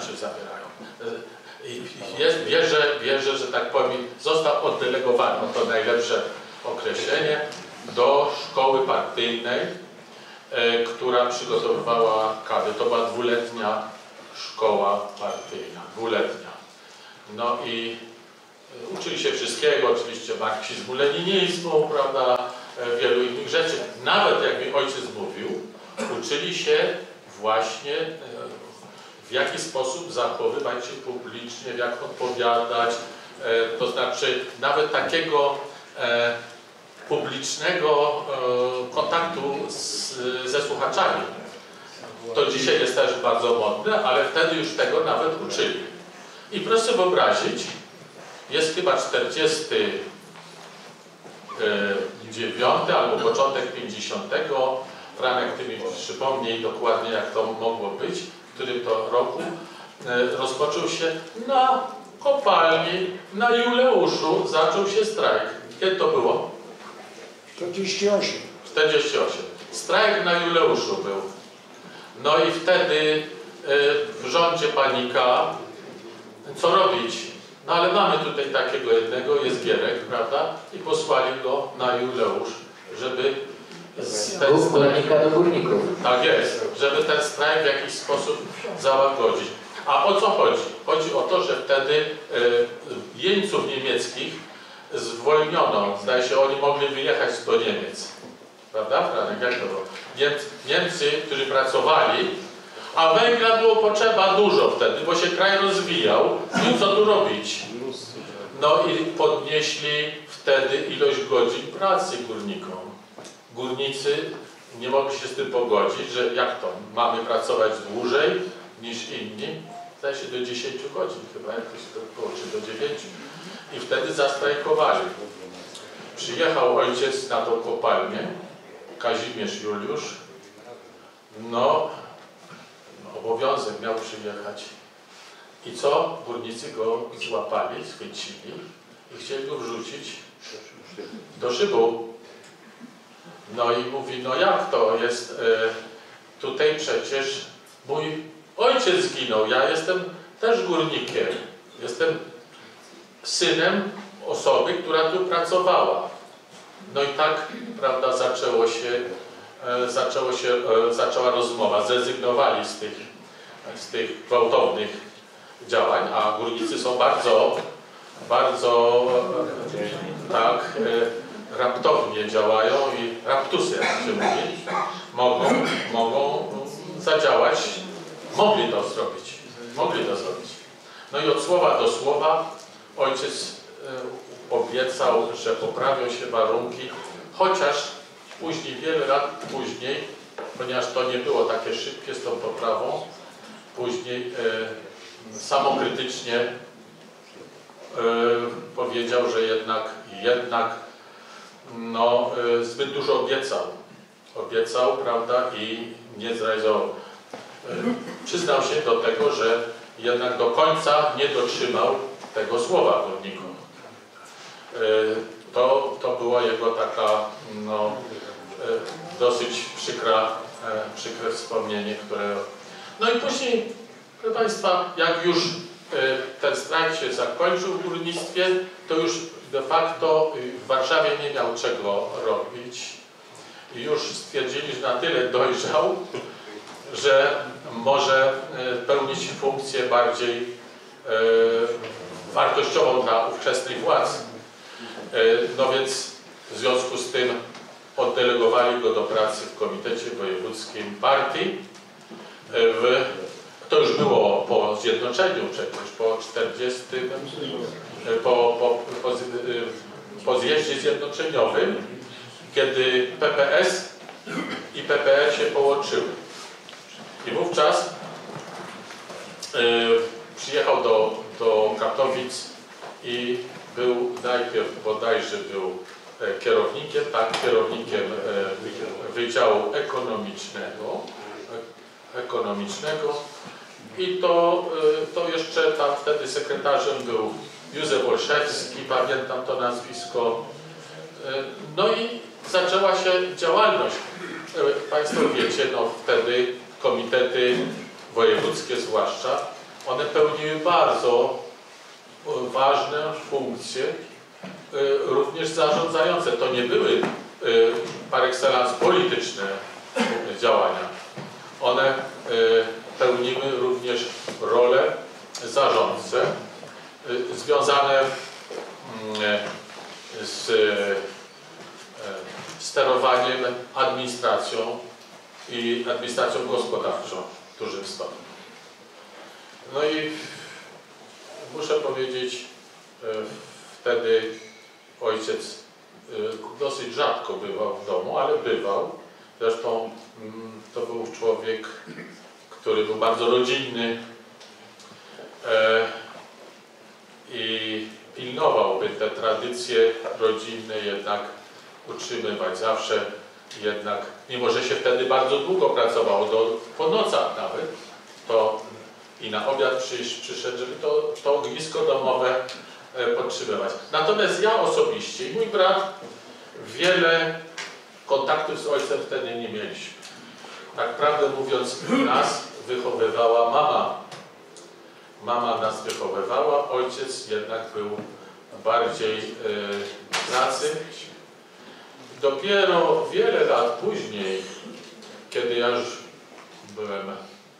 wierzę, że tak powiem, został oddelegowany, to najlepsze określenie, do szkoły partyjnej która przygotowywała kadry. To była dwuletnia szkoła partyjna, dwuletnia. No i uczyli się wszystkiego, oczywiście marksizmu, leninizmu, prawda, wielu innych rzeczy. Nawet, jak mi ojciec mówił, uczyli się właśnie w jaki sposób zachowywać się publicznie, w jak odpowiadać, to znaczy nawet takiego publicznego kontaktu ze słuchaczami. To dzisiaj jest też bardzo modne, ale wtedy już tego nawet uczyli. I proszę sobie wyobrazić, jest chyba 49 albo początek 50. Franek, ty mi przypomnij dokładnie, jak to mogło być, w którym to roku rozpoczął się na kopalni, na Juleuszu zaczął się strajk. Kiedy to było? 48. 48. Strajk na Juleuszu był. No i wtedy w rządzie panika. Co robić? No ale mamy tutaj takiego jednego, jest Gierek, prawda? I posłali go na Juleusz, żeby górnika do górników. tak jest, żeby ten strajk w jakiś sposób załagodzić. A o co chodzi? Chodzi o to, że wtedy jeńców niemieckich zwolniono. Zdaje się, oni mogli wyjechać do Niemiec. Prawda, Franek? Jak to było? Niemcy, którzy pracowali, a węgla było potrzeba dużo wtedy, bo się kraj rozwijał. I co tu robić? No i podnieśli wtedy ilość godzin pracy górnikom. Górnicy nie mogli się z tym pogodzić, że jak to? Mamy pracować dłużej niż inni? Zdaje się do 10 godzin chyba, jakoś to było, czy do 9. I wtedy zastrajkowali. Przyjechał ojciec na tą kopalnię, Kazimierz Juliusz. No, obowiązek miał przyjechać. I co? Górnicy go złapali, schwycili i chcieli go wrzucić do szybu. No i mówi, no jak to jest? Tutaj przecież mój ojciec zginął, ja jestem też górnikiem. Jestem synem osoby, która tu pracowała. No i tak, prawda, zaczęła rozmowa. Zrezygnowali z tych gwałtownych działań, a górnicy są bardzo tak raptownie działają i raptusy, jak się mówi, mogą zadziałać. Mogli to zrobić. No i od słowa do słowa ojciec obiecał, że poprawią się warunki, chociaż później, wiele lat później, ponieważ to nie było takie szybkie z tą poprawą, później samokrytycznie powiedział, że jednak no, zbyt dużo obiecał, prawda, i nie zrealizował. Przyznał się do tego, że jednak do końca nie dotrzymał tego słowa górnikom. To była jego taka no, dosyć przykre wspomnienie, które... No i później, proszę Państwa, jak już ten strajk się zakończył w górnictwie, to już de facto w Warszawie nie miał czego robić. I już stwierdzili, że na tyle dojrzał, że może pełnić funkcję bardziej wartościową dla ówczesnej władzy. No więc w związku z tym oddelegowali go do pracy w Komitecie Wojewódzkim Partii. To już było po zjednoczeniu przecież, po 40, po zjeździe zjednoczeniowym, kiedy PPS i PPR się połączyły. I wówczas przyjechał do Katowic i był najpierw bodajże był kierownikiem Wydziału Ekonomicznego i to jeszcze tam wtedy sekretarzem był Józef Olszewski, pamiętam to nazwisko. No i zaczęła się działalność. Państwo wiecie, no wtedy komitety wojewódzkie zwłaszcza, one pełniły bardzo ważne funkcje, również zarządzające. To nie były par excellence polityczne działania. One pełniły również rolę zarządcę związane z sterowaniem administracją i administracją gospodarczą w dużym stopniu. No i muszę powiedzieć, wtedy ojciec dosyć rzadko bywał w domu, ale bywał. Zresztą to był człowiek, który był bardzo rodzinny i pilnowałby te tradycje rodzinne jednak utrzymywać zawsze, jednak, mimo że się wtedy bardzo długo pracowało, po nocach nawet, to i na obiad przyszedł, żeby to ognisko domowe podtrzymywać. Natomiast ja osobiście i mój brat wiele kontaktów z ojcem wtedy nie mieliśmy. Tak prawdę mówiąc, nas wychowywała mama. Mama nas wychowywała, ojciec jednak był bardziej w pracy. Dopiero wiele lat później, kiedy ja już byłem,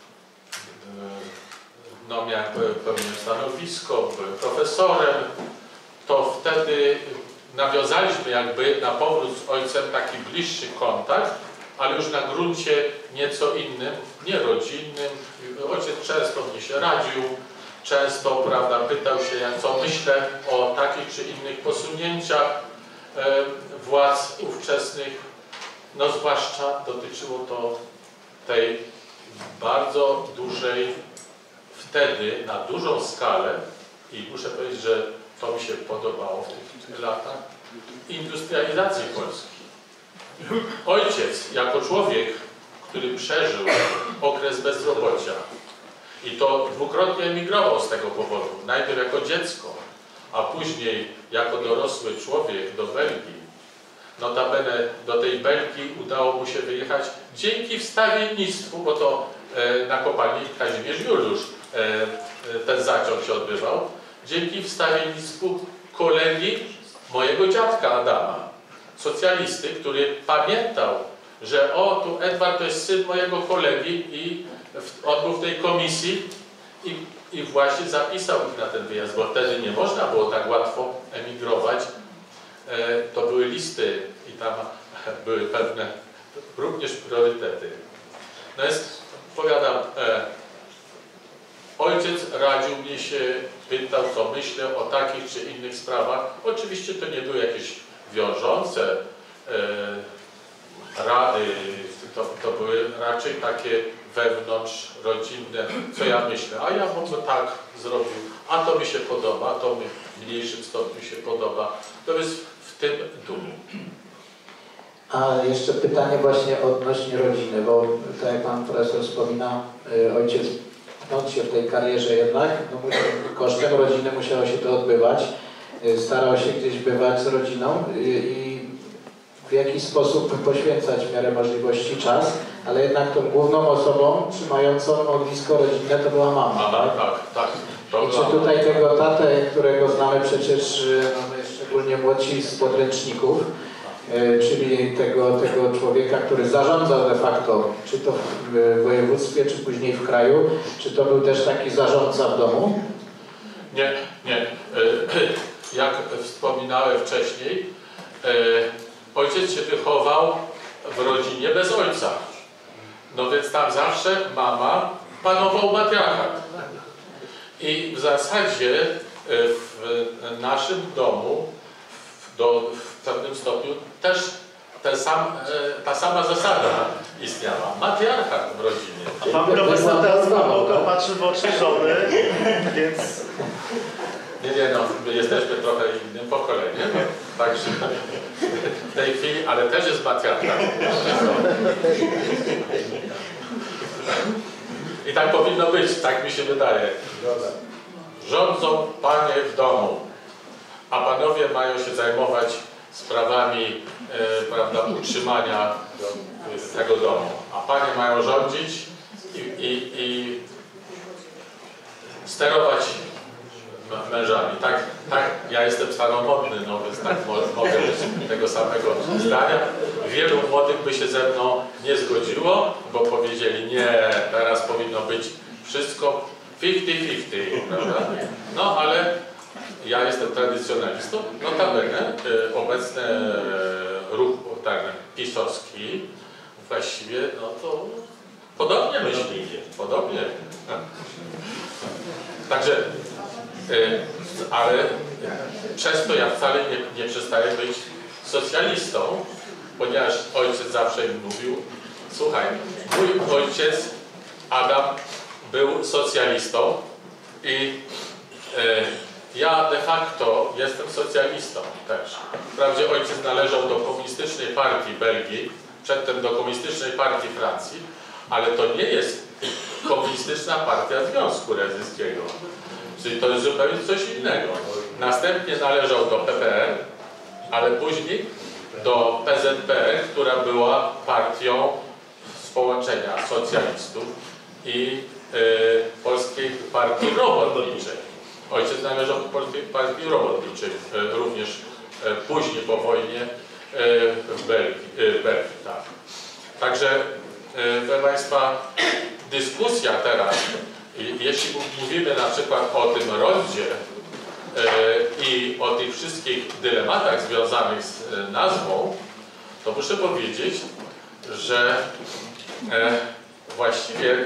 pełniłem stanowisko, byłem profesorem, to wtedy nawiązaliśmy jakby na powrót z ojcem taki bliższy kontakt, ale już na gruncie nieco innym, nie rodzinnym. Ojciec często mnie się radził, często, prawda, pytał się, co myślę o takich czy innych posunięciach władz ówczesnych. No zwłaszcza dotyczyło to tej bardzo dużej, wtedy na dużą skalę, i muszę powiedzieć, że to mi się podobało w tych latach, industrializacji Polski. Ojciec, jako człowiek, który przeżył okres bezrobocia i to dwukrotnie emigrował z tego powodu, najpierw jako dziecko, a później jako dorosły człowiek do Belgii. Notabene do tej Belgii udało mu się wyjechać dzięki wstawiennictwu, bo to na kopalni Kazimierz Juliusz ten zaciąg się odbywał, dzięki wstawiennictwu kolegi mojego dziadka Adama, socjalisty, który pamiętał, że o, tu Edward to jest syn mojego kolegi i on był w tej komisji i właśnie zapisał ich na ten wyjazd, bo wtedy nie można było tak łatwo emigrować. To były listy i tam były pewne również priorytety. No jest, powiadam, ojciec radził mnie się, pytał, co myślę o takich czy innych sprawach. Oczywiście to nie były jakieś wiążące rady, to były raczej takie wewnątrz rodzinne, co ja myślę, a ja bym tak zrobił, a to mi się podoba, a to mi w mniejszym stopniu się podoba. To jest w tym duchu. A jeszcze pytanie właśnie odnośnie rodziny, bo tak jak pan profesor wspomina, ojciec tnąc się w tej karierze jednak, no, kosztem rodziny musiało się to odbywać, starał się gdzieś bywać z rodziną i w jakiś sposób poświęcać w miarę możliwości czas, ale jednak tą główną osobą trzymającą ognisko rodzinne to była mama. Mama, tak. I czy tutaj tego tatę, którego znamy przecież szczególnie młodsi z podręczników, czyli tego człowieka, który zarządzał de facto, czy to w województwie, czy później w kraju, czy to był też taki zarządca w domu? Nie. Jak wspominałem wcześniej, ojciec się wychował w rodzinie bez ojca. No więc tam zawsze mama panował matriarchat. I w zasadzie w naszym domu w pewnym stopniu też ta sama zasada istniała. Matriarchat w rodzinie. A pan profesor teraz głęboko patrzy w oczy żony, więc... Nie, no, my jesteśmy trochę innym pokoleniem, także w tej chwili, ale też jest matriarchat. I tak powinno być, tak mi się wydaje. Rządzą panie w domu, a panowie mają się zajmować sprawami prawda, utrzymania tego domu. A panie mają rządzić i sterować mężami. Tak, ja jestem staromodny, no więc tak mogę być tego samego zdania. wielu młodych by się ze mną nie zgodziło, bo powiedzieli, nie, teraz powinno być wszystko 50-50, prawda? No ale ja jestem tradycjonalistą, notabene obecny ruch pisowski właściwie, no to podobnie myśli, podobnie. Także, ale przez to ja wcale nie przestaję być socjalistą, ponieważ ojciec zawsze mi mówił, słuchaj, mój ojciec Adam był socjalistą i ja de facto jestem socjalistą też. Wprawdzie ojciec należał do komunistycznej partii Belgii, przedtem do komunistycznej partii Francji, ale to nie jest komunistyczna partia Związku Radzieckiego. Czyli to jest zupełnie coś innego. Następnie należał do PPR, ale później do PZPR, która była partią z połączenia socjalistów i Polskiej Partii Robotniczej. Ojciec należał do Polskiej Partii Robotniczej, również później po wojnie w Belgii, tak. Także, proszę Państwa, dyskusja teraz, jeśli mówimy na przykład o tym rodzie i o tych wszystkich dylematach związanych z nazwą, to muszę powiedzieć, że właściwie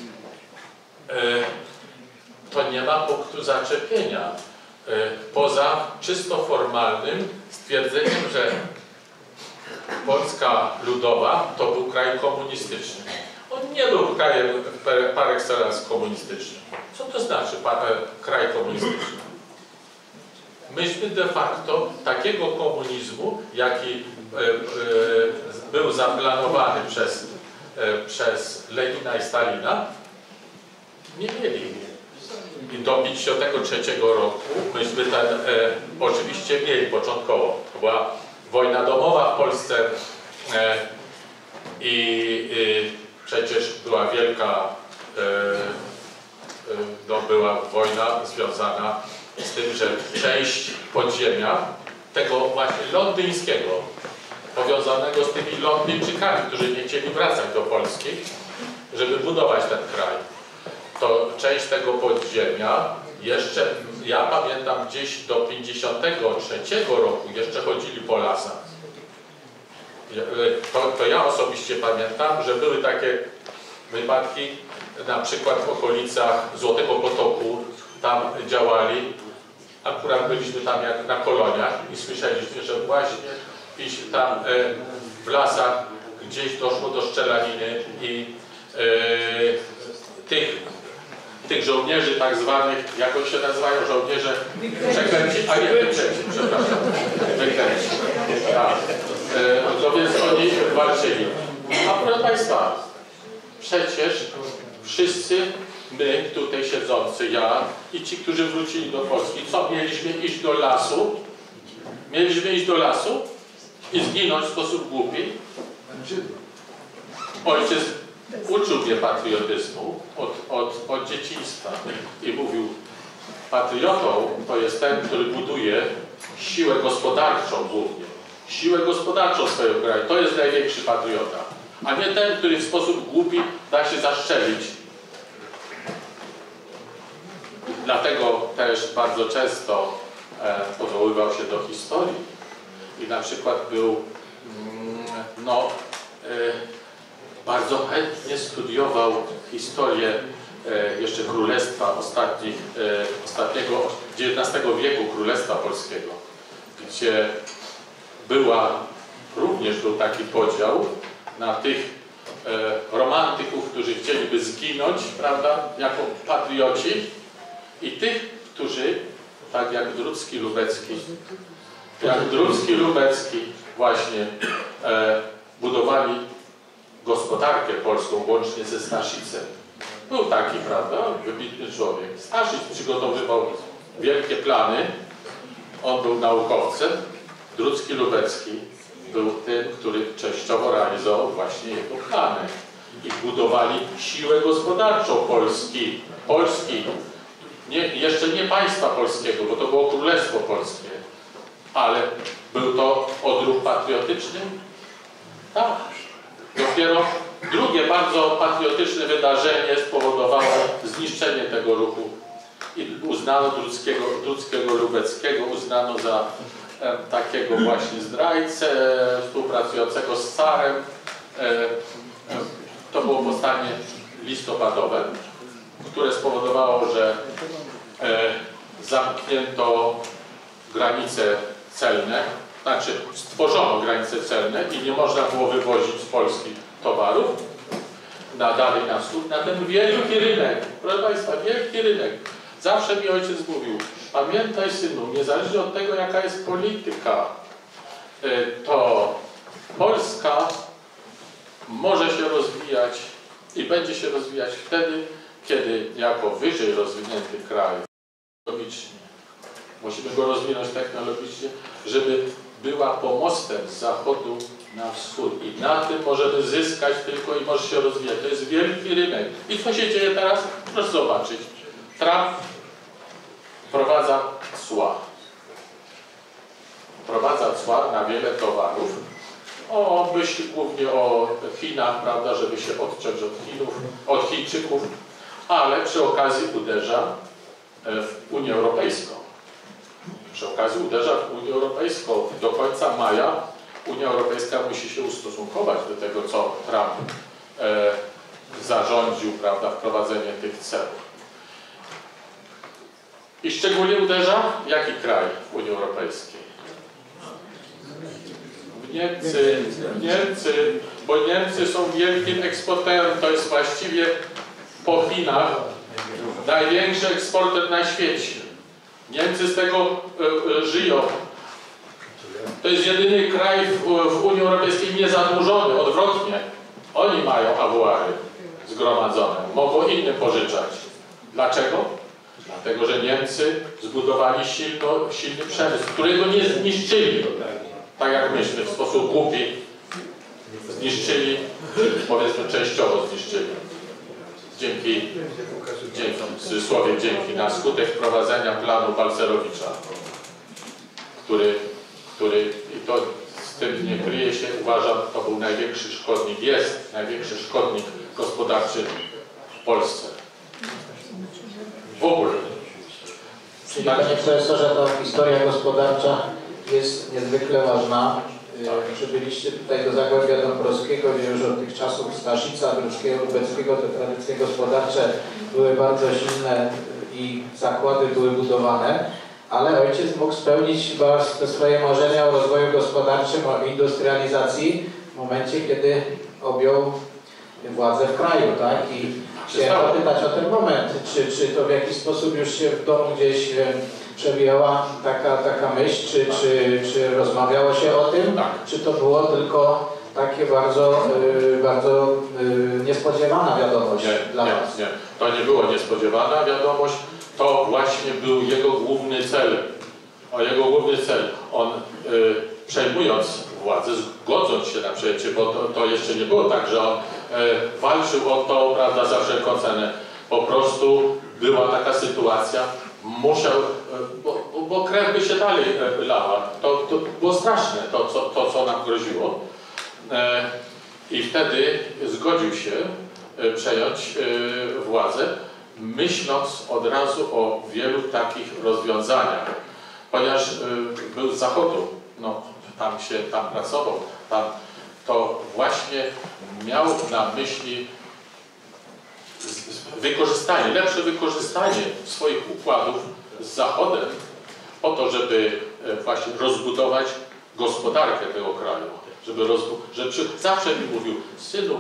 to nie ma punktu zaczepienia poza czysto formalnym stwierdzeniem, że Polska Ludowa to był kraj komunistyczny. On nie był krajem par excellence komunistycznym. Co to znaczy kraj komunistyczny? Myśmy de facto takiego komunizmu, jaki był zaplanowany przez Lenina i Stalina, nie mieli. I do 1953 roku myśmy ten oczywiście mieli początkowo. To była wojna domowa w Polsce i przecież była wielka, była wojna związana z tym, że część podziemia, tego właśnie londyńskiego, powiązanego z tymi Londyńczykami, którzy nie chcieli wracać do Polski, żeby budować ten kraj. To część tego podziemia jeszcze, ja pamiętam gdzieś do 1953 roku jeszcze chodzili po lasach. To ja osobiście pamiętam, że były takie wypadki, na przykład w okolicach Złotego Potoku, tam działali, akurat byliśmy tam jak na koloniach i słyszeliśmy, że właśnie tam w lasach gdzieś doszło do strzelaniny i tych żołnierzy tak zwanych, jak oni się nazywają, żołnierze przekręci, a nie wykręci, przepraszam, wykręci. Tak. No więc oni walczyli. A proszę Państwa, przecież wszyscy my tutaj siedzący, ja i ci, którzy wrócili do Polski, co mieliśmy iść do lasu? Mieliśmy iść do lasu i zginąć w sposób głupi? Ojciec uczył mnie patriotyzmu od dzieciństwa i mówił, patriotą to jest ten, który buduje siłę gospodarczą głównie. Siłę gospodarczą swojego kraju. To jest największy patriota. A nie ten, który w sposób głupi da się zaszczelić. Dlatego też bardzo często powoływał się do historii. I na przykład był bardzo chętnie studiował historię jeszcze Królestwa ostatniego XIX wieku, Królestwa Polskiego, gdzie również był taki podział na tych romantyków, którzy chcieliby zginąć, prawda, jako patrioci i tych, którzy, tak jak Dródzki Lubecki właśnie budowali gospodarkę polską łącznie ze Staszicem. Był taki, prawda, wybitny człowiek. Staszic przygotowywał wielkie plany. On był naukowcem. Dródzki Lubecki był tym, który częściowo realizował właśnie jego plany. I budowali siłę gospodarczą Polski. Jeszcze nie państwa polskiego, bo to było Królestwo Polskie. Ale był to odruch patriotyczny Tak. Dopiero drugie bardzo patriotyczne wydarzenie spowodowało zniszczenie tego ruchu i uznano Druckiego Lubeckiego, uznano za takiego właśnie zdrajcę współpracującego z carem. To było powstanie listopadowe, które spowodowało, że zamknięto granice celne, znaczy stworzono granice celne i nie można było wywozić z Polski towarów dalej na wschód, na ten wielki rynek. Proszę Państwa, wielki rynek. Zawsze mi ojciec mówił, pamiętaj synu, niezależnie od tego jaka jest polityka, to Polska może się rozwijać i będzie się rozwijać wtedy, kiedy jako wyżej rozwinięty kraj technologicznie, musimy go rozwinąć technologicznie, żeby była pomostem z zachodu na wschód i na tym możemy zyskać tylko i może się rozwijać. To jest wielki rynek. I co się dzieje teraz? Proszę zobaczyć. Trump wprowadza cła. Wprowadza cła na wiele towarów. Myśli głównie o Chinach, prawda, żeby się odciąć od Chińczyków, ale przy okazji uderza w Unię Europejską. Przy okazji uderza w Unię Europejską. Do końca maja Unia Europejska musi się ustosunkować do tego, co Trump zarządził, prawda, wprowadzenie tych celów. I szczególnie uderza w jaki kraj w Unii Europejskiej? Niemcy, bo Niemcy są wielkim eksporterem, to jest właściwie po Chinach największy eksporter na świecie. Niemcy z tego żyją. To jest jedyny kraj w Unii Europejskiej niezadłużony, odwrotnie. Oni mają awuary zgromadzone, mogą innym pożyczać. Dlaczego? Dlatego, że Niemcy zbudowali silny przemysł, którego nie zniszczyli. Tak jak myśmy w sposób głupi zniszczyli, powiedzmy częściowo zniszczyli. Dzięki na skutek wprowadzenia planu Balcerowicza, który i to z tym nie kryje się, uważam, to był największy szkodnik, jest największy szkodnik gospodarczy w Polsce. W ogóle. Czyli panie profesorze, ta historia gospodarcza jest niezwykle ważna. Przybyliście tutaj do Zagłębia Dąbrowskiego, gdzie już od tych czasów Staszica, Druckiego, Lubeckiego te tradycje gospodarcze były bardzo silne i zakłady były budowane, ale ojciec mógł spełnić chyba te swoje marzenia o rozwoju gospodarczym, o industrializacji w momencie, kiedy objął władzę w kraju, tak? I chciałem zapytać o ten moment, czy to w jakiś sposób już się w domu gdzieś przewijała taka myśl, czy rozmawiało się o tym, tak. Czy to było tylko takie bardzo niespodziewana wiadomość dla Was? Nie, to nie było niespodziewana wiadomość, to właśnie był jego główny cel. Jego główny cel, on przejmując władzę, zgodząc się na przejęcie, bo to jeszcze nie było tak, że on walczył o to, prawda, za wszelką cenę. Po prostu była taka sytuacja, musiał, bo krew by się dalej lała. To było straszne, to co nam groziło. I wtedy zgodził się przejąć władzę, myśląc od razu o wielu takich rozwiązaniach. Ponieważ był z zachodu, no, tam pracował, to właśnie miał na myśli lepsze wykorzystanie swoich układów z Zachodem po to, żeby właśnie rozbudować gospodarkę tego kraju. Zawsze mi mówił, synu,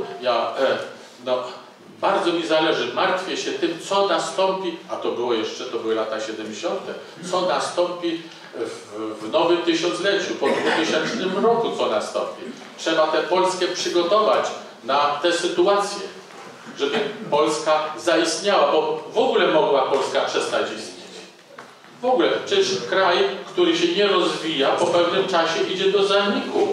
bardzo mi zależy, martwię się tym, co nastąpi, a to były lata 70., co nastąpi w nowym tysiącleciu, po 2000 roku, co nastąpi. Trzeba tę Polskę przygotować na tę sytuację, żeby Polska zaistniała, bo w ogóle mogła Polska przestać istnieć. W ogóle, przecież kraj, który się nie rozwija, po pewnym czasie idzie do zaniku.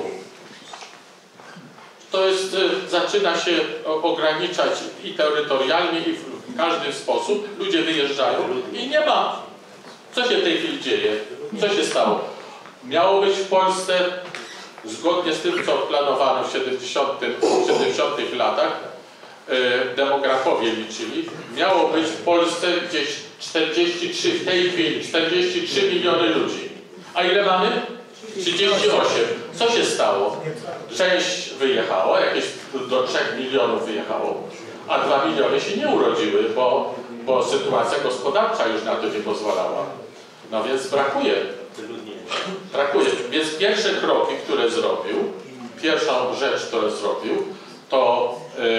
To jest, zaczyna się ograniczać i terytorialnie, i w każdy sposób. Ludzie wyjeżdżają i nie ma. Co się w tej chwili dzieje? Co się stało? Miało być w Polsce zgodnie z tym, co planowano w 70 latach, demografowie liczyli, miało być w Polsce gdzieś 43, w tej chwili 43 miliony ludzi. A ile mamy? 38. Co się stało? Część wyjechała, jakieś do 3 milionów wyjechało, a 2 miliony się nie urodziły, bo sytuacja gospodarcza już na to nie pozwalała. No więc brakuje. Więc pierwsze kroki, które zrobił, pierwszą rzecz, którą zrobił, to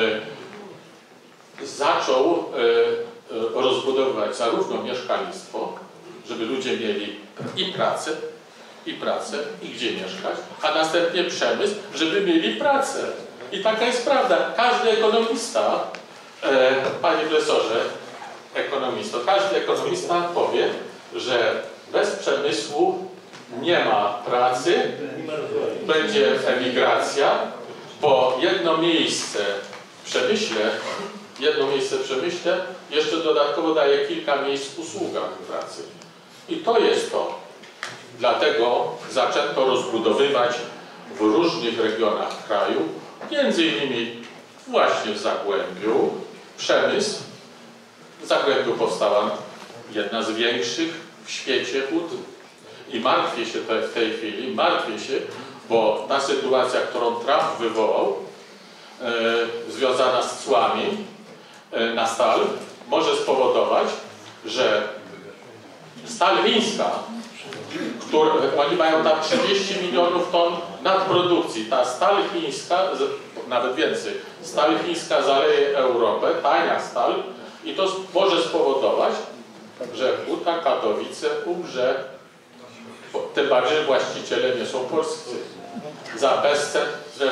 zaczął rozbudowywać zarówno mieszkalnictwo, żeby ludzie mieli i pracę, i gdzie mieszkać, a następnie przemysł, żeby mieli pracę. I taka jest prawda. Każdy ekonomista, panie profesorze, każdy ekonomista powie, że bez przemysłu nie ma pracy, będzie emigracja, bo jedno miejsce w przemyśle jeszcze dodatkowo daje kilka miejsc w usługach pracy. I to jest to. Dlatego zaczęto rozbudowywać w różnych regionach kraju, między innymi właśnie w Zagłębiu, przemysł. W Zagłębiu powstała jedna z większych w świecie hut i martwię się w tej chwili, bo ta sytuacja, którą Trump wywołał, związana z cłami na stal, może spowodować, że stal chińska, oni mają tam 30 milionów ton nadprodukcji, ta stal chińska, nawet więcej, stal chińska zaleje Europę, tania stal, i to może spowodować, że Huta Katowice umrze, tym bardziej, że właściciele nie są polscy. Za bezcen,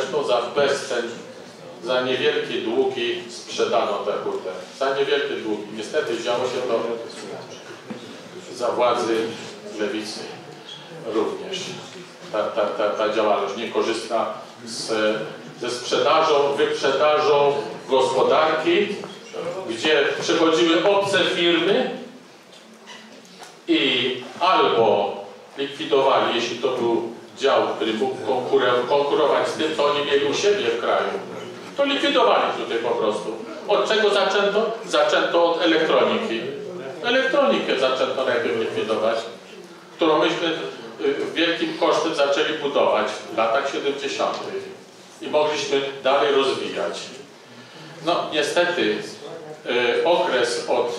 za niewielkie długi sprzedano tę hutę. Za niewielkie długi. Niestety działo się to za władzy lewicy również. Ta działalność niekorzystna ze sprzedażą, wyprzedażą gospodarki, gdzie przychodziły obce firmy i albo likwidowali, jeśli to był dział, który mógł konkurować z tym, co oni mieli u siebie w kraju, to likwidowali tutaj po prostu. Od czego zaczęto? Zaczęto od elektroniki. Elektronikę zaczęto najpierw likwidować, którą myśmy wielkim kosztem zaczęli budować w latach 70. i mogliśmy dalej rozwijać. No niestety okres od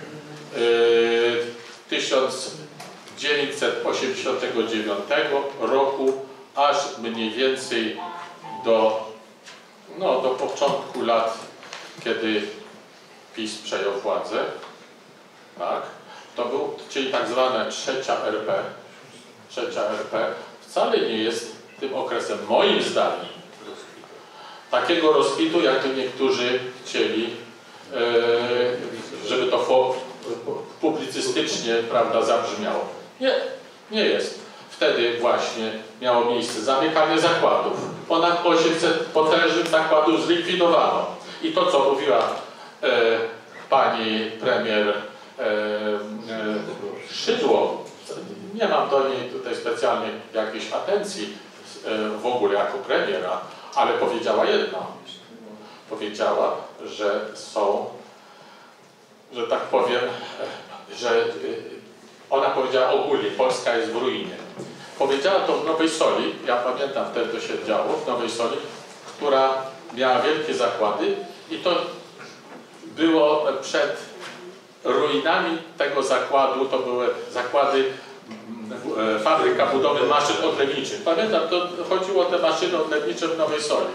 1989 roku aż mniej więcej do początku lat, kiedy PiS przejął władzę, tak, to był, czyli tak zwana trzecia RP, wcale nie jest tym okresem, moim zdaniem, takiego rozkwitu, jak niektórzy chcieli, żeby to publicystycznie, prawda, zabrzmiało. Nie jest. Wtedy właśnie miało miejsce zamykanie zakładów. Ponad 800 potężnych zakładów zlikwidowano. I to, co mówiła pani premier Szydło, nie mam do niej tutaj specjalnie jakiejś atencji w ogóle jako premiera, ale powiedziała jedno. Powiedziała, że są, że tak powiem, że ona powiedziała ogólnie, Polska jest w ruinie. Powiedziała to w Nowej Soli, ja pamiętam wtedy to się działo, w Nowej Soli, która miała wielkie zakłady i to było przed ruinami tego zakładu, to były zakłady, fabryka budowy maszyn odlewniczych. Pamiętam, to chodziło o te maszyny odlewnicze w Nowej Soli.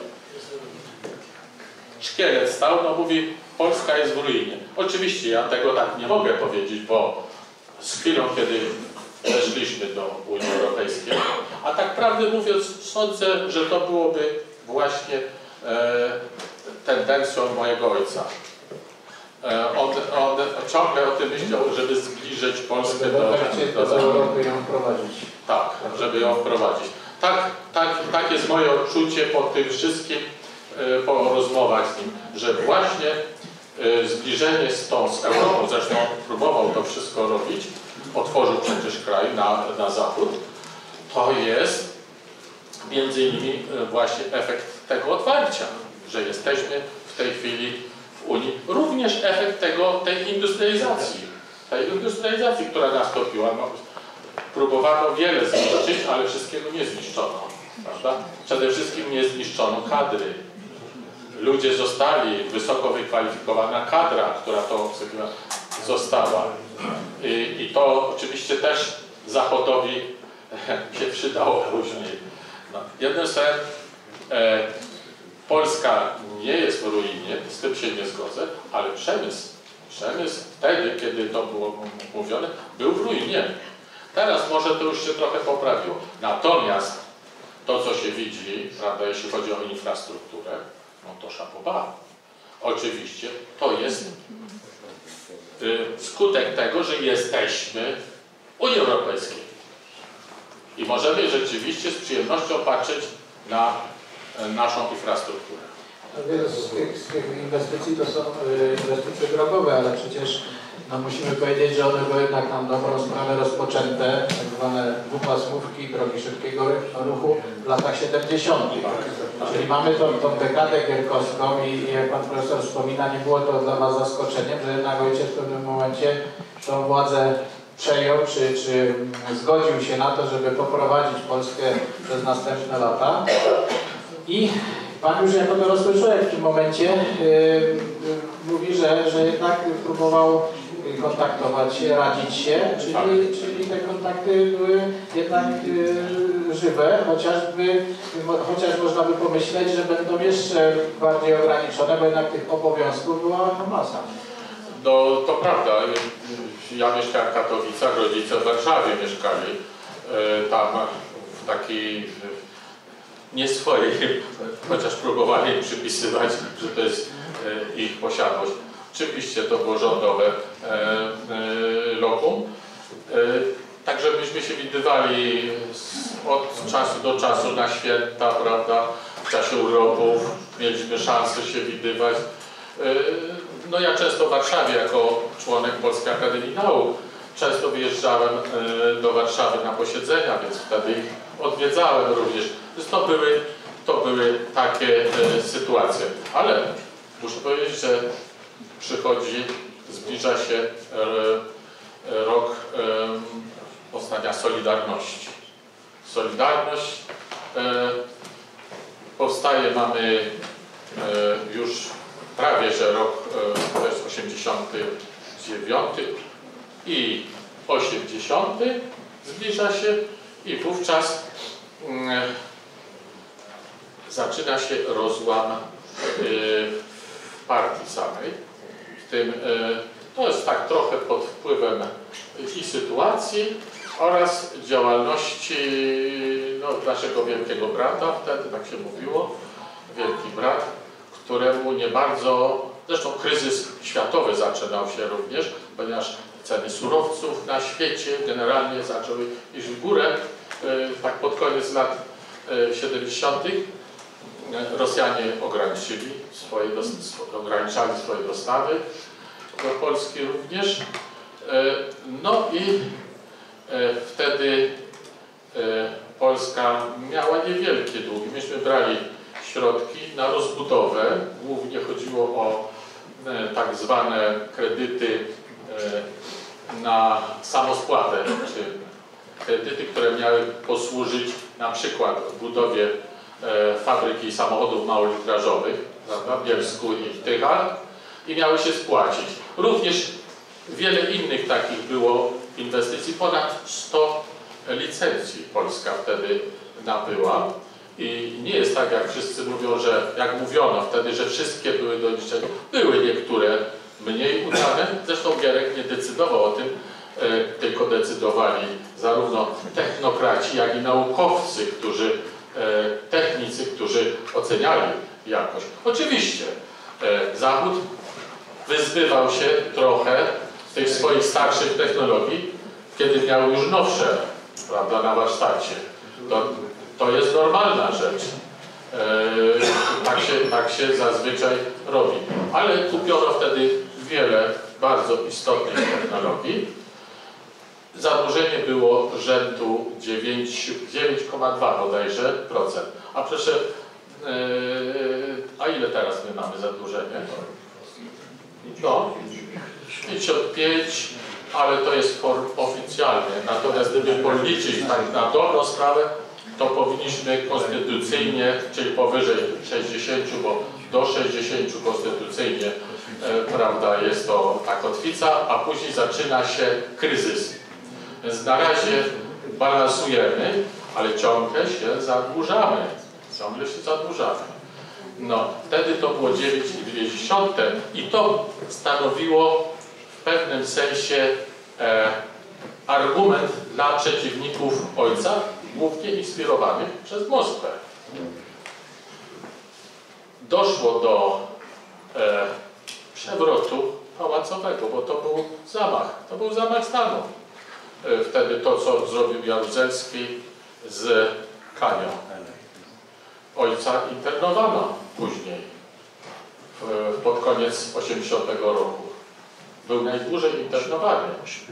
Szkielet stał, no mówi, Polska jest w ruinie. Oczywiście ja tego tak nie mogę powiedzieć, bo z chwilą, kiedy weszliśmy do Unii Europejskiej, a tak prawdę mówiąc, sądzę, że to byłoby właśnie tendencją mojego ojca. On ciągle o tym myślał, żeby zbliżyć Polskę do Europy ją wprowadzić. Tak, żeby ją wprowadzić. Tak jest moje odczucie po tym wszystkim, po rozmowach z nim, że właśnie zbliżenie z Europą, zresztą próbował to wszystko robić, otworzył przecież kraj na zachód, to jest między innymi właśnie efekt tego otwarcia, że jesteśmy w tej chwili w Unii. Również efekt tej industrializacji, która nastąpiła. No, próbowano wiele zniszczyć, ale wszystkiego nie zniszczono. Prawda? Przede wszystkim nie zniszczono kadry. Ludzie zostali, wysoko wykwalifikowana kadra, która to została. I to oczywiście też Zachodowi się przydało później. No, jednym słowem, Polska nie jest w ruinie, z tym się nie zgodzę, ale przemysł wtedy, kiedy to było mówione, był w ruinie. Teraz może to już się trochę poprawiło. Natomiast to, co się widzi, prawda, jeśli chodzi o infrastrukturę, no to szapoba. Oczywiście to jest skutek tego, że jesteśmy w Unii Europejskiej. I możemy rzeczywiście z przyjemnością patrzeć na naszą infrastrukturę. Wiele z tych inwestycji to są inwestycje drogowe, ale przecież no, musimy powiedzieć, że one były jednak na dobrą sprawę rozpoczęte, tak zwane dwupasmówki, drogi szybkiego ruchu w latach 70. Czyli mamy tą dekadę gierkowską i jak pan profesor wspomina, nie było to dla was zaskoczeniem, że jednak ojciec w pewnym momencie tą władzę przejął, czy zgodził się na to, żeby poprowadzić Polskę przez następne lata. I pan już jako dorosły człowiek w tym momencie mówi, że jednak próbował kontaktować się, radzić się, czyli te kontakty były jednak żywe, chociaż można by pomyśleć, że będą jeszcze bardziej ograniczone, bo jednak tych obowiązków była masa. No to prawda. Ja mieszkałem w Katowicach, rodzice w Warszawie mieszkali. Tam w takiej nie swojej, chociaż próbowali im przypisywać, że to jest ich posiadłość. Oczywiście to było rządowe lokum. Także myśmy się widywali od czasu do czasu na święta, prawda, w czasie urlopów mieliśmy szansę się widywać. No ja często w Warszawie jako członek Polskiej Akademii Nauk często wyjeżdżałem do Warszawy na posiedzenia, więc wtedy ich odwiedzałem również. Więc to były takie sytuacje. Ale muszę powiedzieć, że zbliża się rok powstania Solidarności. Solidarność powstaje, mamy już prawie, że rok to jest 89 i 80 zbliża się i wówczas zaczyna się rozłam partii samej. W tym, to jest tak trochę pod wpływem i sytuacji oraz działalności no, naszego wielkiego brata, wtedy tak się mówiło, wielki brat, któremu nie bardzo, zresztą kryzys światowy zaczynał się również, ponieważ ceny surowców na świecie generalnie zaczęły iść w górę. Tak pod koniec lat 70. Rosjanie ograniczali swoje dostawy do Polski również. No i wtedy Polska miała niewielkie długi. Myśmy brali środki na rozbudowę. Głównie chodziło o tak zwane kredyty na samospłatę, czy kredyty, które miały posłużyć na przykład w budowie fabryki samochodów małolitrażowych w Bielsku i w Tychach i miały się spłacić. Również wiele innych takich było inwestycji. Ponad 100 licencji Polska wtedy nabyła. I nie jest tak, jak wszyscy mówią, że jak mówiono wtedy, że wszystkie były do niczego. Były niektóre mniej udane. Zresztą Gierek nie decydował o tym, tylko decydowali zarówno technokraci, jak i naukowcy, technicy, którzy oceniali jakość. Oczywiście Zachód wyzbywał się trochę z tych swoich starszych technologii, kiedy miał już nowsze, prawda, na warsztacie. To jest normalna rzecz. Tak się zazwyczaj robi. Ale kupiono wtedy wiele bardzo istotnych technologii. Zadłużenie było rzędu 9,2 bodajże procent. A przecież, a ile teraz my mamy zadłużenie? No, 55, ale to jest oficjalnie. Natomiast gdyby policzyć tak na dobrą sprawę, to powinniśmy konstytucyjnie, czyli powyżej 60, bo do 60 konstytucyjnie, prawda, jest to ta kotwica, a później zaczyna się kryzys. Więc na razie balansujemy, ale ciągle się zadłużamy. Ciągle się zadłużamy. No, wtedy to było 9,2 i to stanowiło w pewnym sensie argument dla przeciwników ojca, głównie inspirowanych przez Moskwę. Doszło do przewrotu pałacowego, bo to był zamach. To był zamach stanu. Wtedy to, co zrobił Jaruzelski z Kanią. Ojca internowano później, pod koniec 80 roku. Był najdłużej internowany.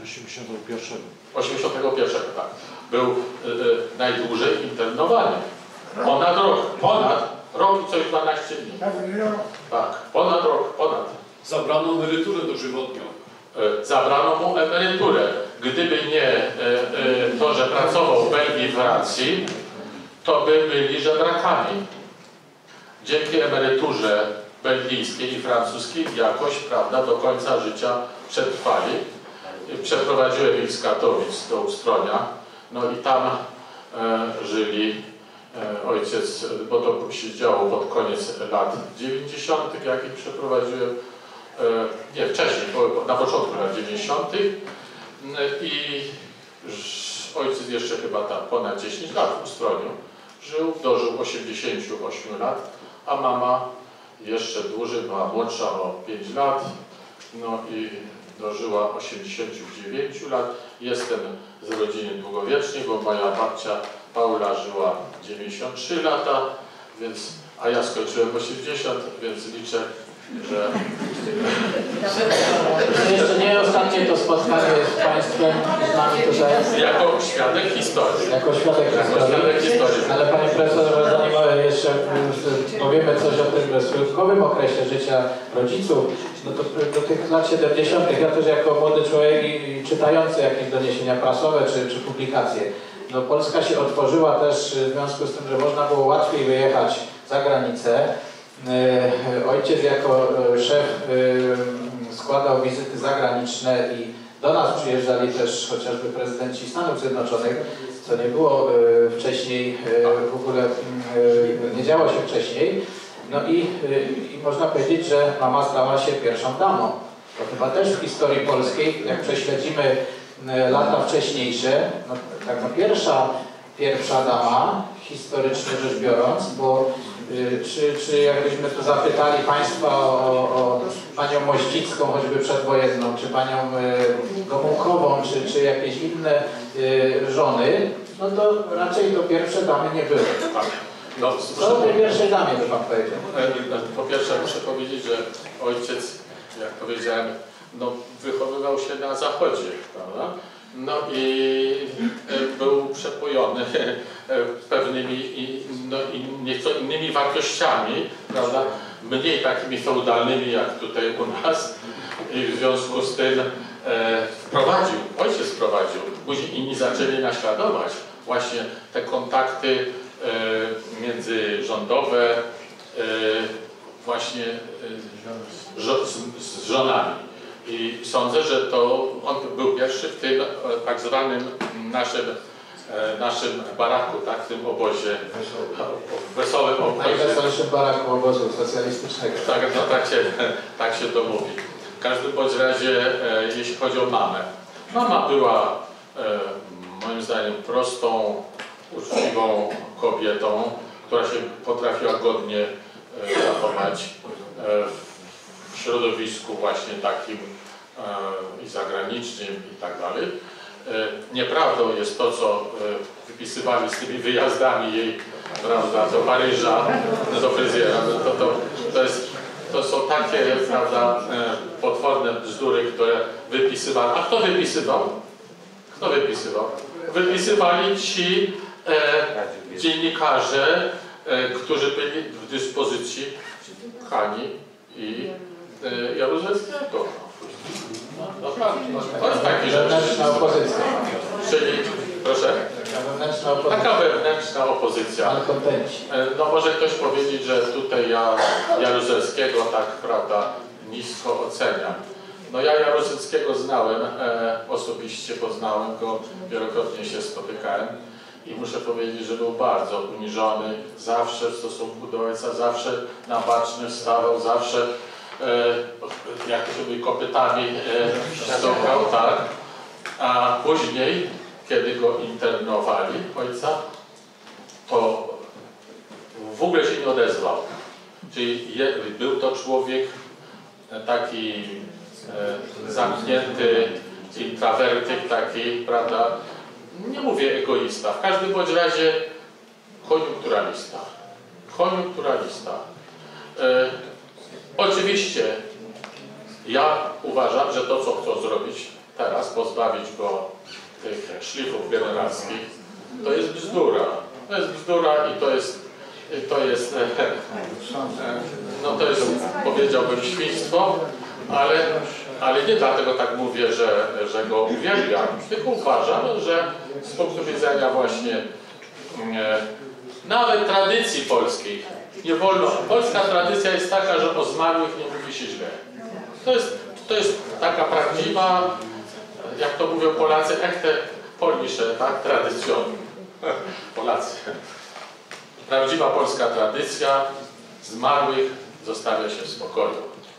81, tak. Był najdłużej internowany. Ponad rok i coś 12 dni. Tak, ponad rok, ponad. Zabrano emeryturę dożywotnią. Zabrano mu emeryturę. Gdyby nie to, że pracował w Belgii i Francji, to by byli żebrakami. Dzięki emeryturze belgijskiej i francuskiej jakoś, prawda, do końca życia przetrwali. Przeprowadziłem ich z Katowic do Ustronia, no i tam żyli. Ojciec, bo to się działo pod koniec lat 90., jak ich przeprowadziłem, nie, wcześniej, na początku lat 90. I ojciec jeszcze chyba tam ponad 10 lat w Ustroniu żył, dożył 88 lat, a mama jeszcze dłużej, była młodsza o 5 lat, no i dożyła 89 lat. Jestem z rodziny długowiecznej, bo moja babcia Paula żyła 93 lata, więc, a ja skończyłem 80, więc liczę, że... Jeszcze nie ostatnie to spotkanie z Państwem, z nami tutaj. Jako świadek historii. Jako świadek historii. Ale Panie Profesorze, zanim jeszcze powiemy coś o tym schyłkowym okresie życia rodziców, no to do tych lat 70. ja też jako młody człowiek i czytający jakieś doniesienia prasowe czy publikacje, no Polska się otworzyła też w związku z tym, że można było łatwiej wyjechać za granicę. Ojciec jako szef składał wizyty zagraniczne i do nas przyjeżdżali też chociażby prezydenci Stanów Zjednoczonych, co nie było wcześniej, w ogóle nie działo się wcześniej. No i można powiedzieć, że mama stała się pierwszą damą. To chyba też w historii polskiej, jak prześledzimy lata wcześniejsze, no, tak no pierwsza dama, historycznie rzecz biorąc, bo czy jakbyśmy tu zapytali Państwa o panią Mościcką, choćby przedwojenną, czy panią Gomułkową, czy jakieś inne żony, no to raczej to pierwsze damy nie były. Tak. No, co o tej pierwszej damie by Pan powiedział? Po pierwsze muszę powiedzieć, że ojciec, jak powiedziałem, no, wychowywał się na Zachodzie, prawda? No i był przepojony pewnymi nieco innymi wartościami, prawda? Mniej takimi feudalnymi jak tutaj u nas i w związku z tym ojciec wprowadził, później inni zaczęli naśladować właśnie te kontakty międzyrządowe właśnie z żonami. I sądzę, że to on był pierwszy w tym tak zwanym naszym baraku, tak, w tym obozie, wesołym obozie. Najweselszym baraku obozu socjalistycznego. Tak, no, tak się to mówi. W każdym bądź razie, jeśli chodzi o mamę. Mama była moim zdaniem prostą, uczciwą kobietą, która się potrafiła godnie zachować w środowisku właśnie takim i zagranicznym i tak dalej. Nieprawdą jest to, co wypisywali z tymi wyjazdami jej, prawda, do Paryża, do fryzjera. To są takie, prawda, potworne bzdury, które wypisywano. A kto wypisywał? Kto wypisywał? Wypisywali ci dziennikarze, którzy byli w dyspozycji Hani i Jaruzelskiego. No tak, to jest taki rzecz. Wewnętrzna opozycja. Czyli, proszę? Taka wewnętrzna opozycja. Malkontenci. No może ktoś powiedzieć, że tutaj ja Jaruzelskiego tak, prawda, nisko oceniam. No ja Jaruzelskiego znałem, osobiście poznałem go, wielokrotnie się spotykałem i muszę powiedzieć, że był bardzo uniżony, zawsze w stosunku do ojca, zawsze na baczny stawał, zawsze jak to się mówi, kopytami stąpał, tak. A później, kiedy go internowali, ojca, to w ogóle się nie odezwał. Czyli był to człowiek taki zamknięty, intrawertyk taki, prawda, nie mówię egoista, w każdym bądź razie koniunkturalista. Koniunkturalista. Oczywiście ja uważam, że to, co chcą zrobić teraz, pozbawić go tych szlifów generalskich, to jest bzdura. To jest bzdura i to jest powiedziałbym świństwo, ale nie dlatego tak mówię, że go uwielbiam, tylko uważam, że z punktu widzenia właśnie nawet tradycji polskiej nie wolno. Polska tradycja jest taka, że o zmarłych nie mówi się źle. To jest taka prawdziwa, jak to mówią Polacy, echte polnische, tak? Tradycjon. Polacy. Prawdziwa polska tradycja, zmarłych zostawia się w spokoju.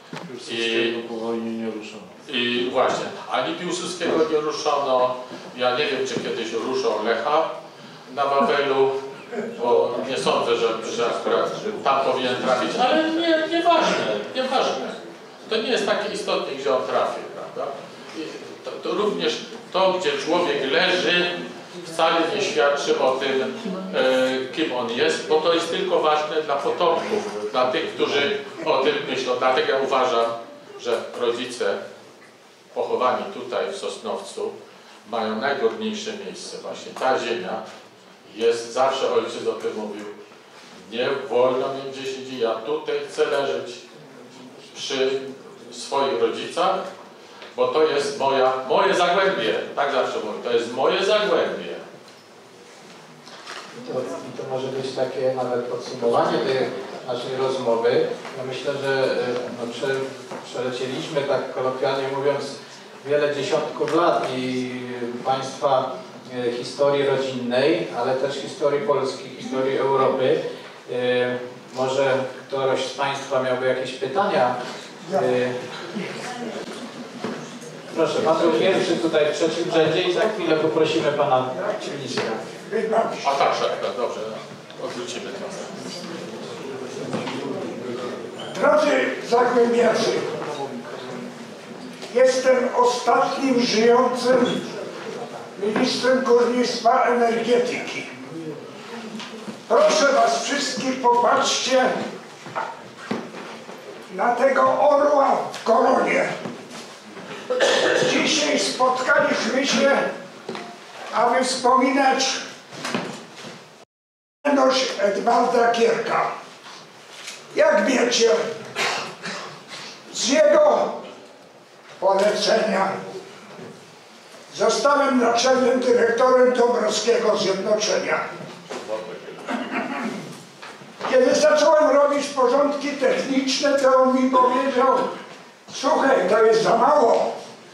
I właśnie, ani Piłsudskiego nie ruszono, ja nie wiem, czy kiedyś ruszą Lecha na Wawelu, bo nie sądzę, że akurat tam powinien trafić, ale nieważne. To nie jest takie istotne, gdzie on trafi, prawda? I to również to, gdzie człowiek leży, wcale nie świadczy o tym, kim on jest, bo to jest tylko ważne dla potomków, dla tych, którzy o tym myślą. Dlatego ja uważam, że rodzice pochowani tutaj w Sosnowcu mają najgodniejsze miejsce. Właśnie ta ziemia jest, zawsze ojciec o tym mówił, nie wolno mi gdzie siedzi, ja tutaj chcę leżeć przy swoich rodzicach, bo to jest moje zagłębie, tak zawsze mówię, to jest moje zagłębie. I to może być takie nawet podsumowanie tej naszej rozmowy. Ja myślę, że przelecieliśmy, tak kolokwialnie mówiąc, wiele dziesiątków lat i Państwa historii rodzinnej, ale też historii Polski, historii Europy. Może ktoś z Państwa miałby jakieś pytania? Proszę, Pan był pierwszy tutaj w trzecim rzędzie i za chwilę poprosimy Pana ministra. A tak, dobrze, odwrócimy to. Drodzy zagłębiacy, jestem ostatnim żyjącym ministrem górnictwa energetyki. Proszę Was wszystkich, popatrzcie na tego orła w koronie. Dzisiaj spotkaliśmy się, aby wspominać Edwarda Gierka. Jak wiecie, z jego polecenia zostałem naczelnym dyrektorem Dąbrowskiego Zjednoczenia. Kiedy zacząłem robić porządki techniczne, to on mi powiedział: słuchaj, to jest za mało.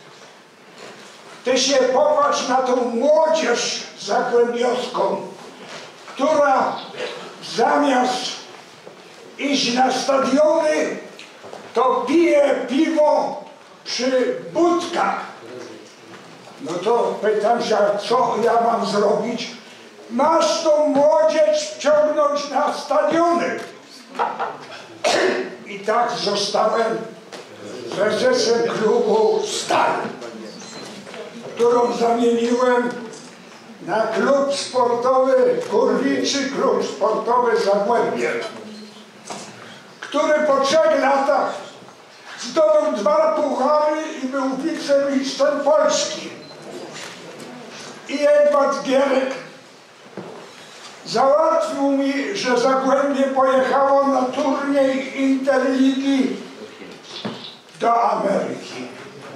Ty się popatrz na tą młodzież zagłębiowską, która zamiast iść na stadiony, to pije piwo przy budkach. No to pytam się, co ja mam zrobić? Masz tą młodzież wciągnąć na stadiony. I tak zostałem prezesem klubu Stal, którą zamieniłem na klub sportowy, Górniczy Klub Sportowy Zagłębie, który po 3 latach zdobył 2 puchary i był wicemistrzem Polski. i Edward Gierek załatwił mi, że Zagłębie pojechało na turniej Interligi do Ameryki.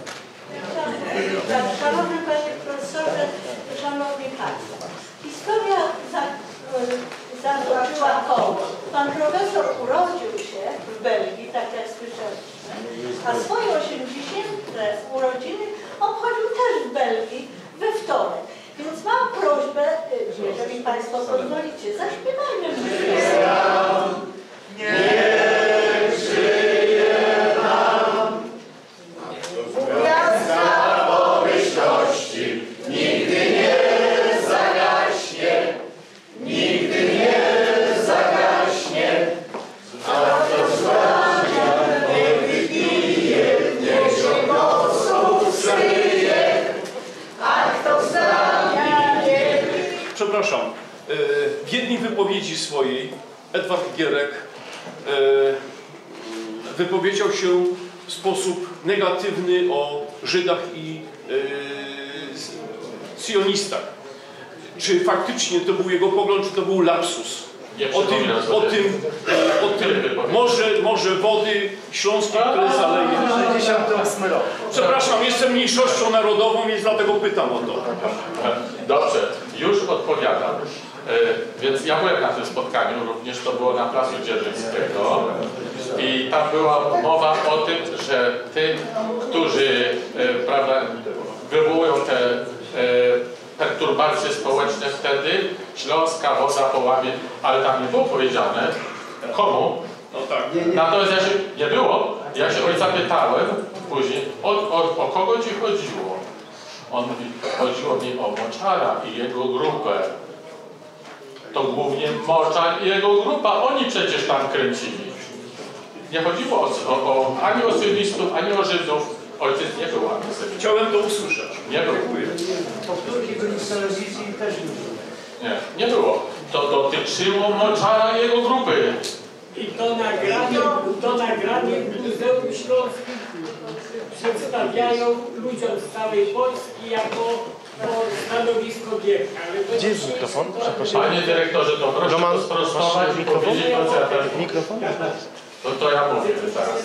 Szanowny Panie Profesorze, Szanowni Państwo, historia zatoczyła koło. Pan profesor urodził się w Belgii, tak jak słyszeliśmy, a swoje 80. urodziny obchodził też w Belgii we wtorek. Więc mam prośbę, jeżeli Państwo pozwolicie, zaśpiewajmy muzykę. Niech żyje nam gwiazda pomyślności, nigdy nie zagaśnie, nigdy nie zagaśnie, a kto złamie, niech wybije, niech się mocno skryje, a kto złamie, Przepraszam, w jednej wypowiedzi swojej Edward Gierek wypowiedział się w sposób negatywny o Żydach i sionistach. Czy faktycznie to był jego pogląd, czy to był lapsus? O tym może wody śląskie, które zaleje. 68 rok. Przepraszam, jestem mniejszością narodową, więc dlatego pytam o to. Dobrze, już odpowiadam. Więc ja byłem na tym spotkaniu, również to było na Placu Dzierżyńskiego i tam była mowa o tym, że tym, którzy prawda, wywołują te perturbacje społeczne wtedy, śląska woda połamie, ale tam nie było powiedziane komu. No tak. Natomiast nie było. Ja się ojca pytałem później, o kogo ci chodziło? On mówi, chodziło mi o Moczara i jego grupę. To głównie Moczar i jego grupa, oni przecież tam kręcili. Nie chodziło ani o sionistów, ani o Żydów. Ojciec nie był antysemitą. Chciałem to usłyszeć. Nie był. Powtórki byli w telewizji też nie było. To dotyczyło Moczara i jego grupy. I to nagranie w Muzeum Śląskim przedstawiają ludziom z całej Polski jako stanowisko Gierka. Gdzie jest mikrofon? Przepraszam. Panie dyrektorze, to proszę to sprostować i powiedzieć, co ja teraz... Mikrofon? To ja mówię teraz.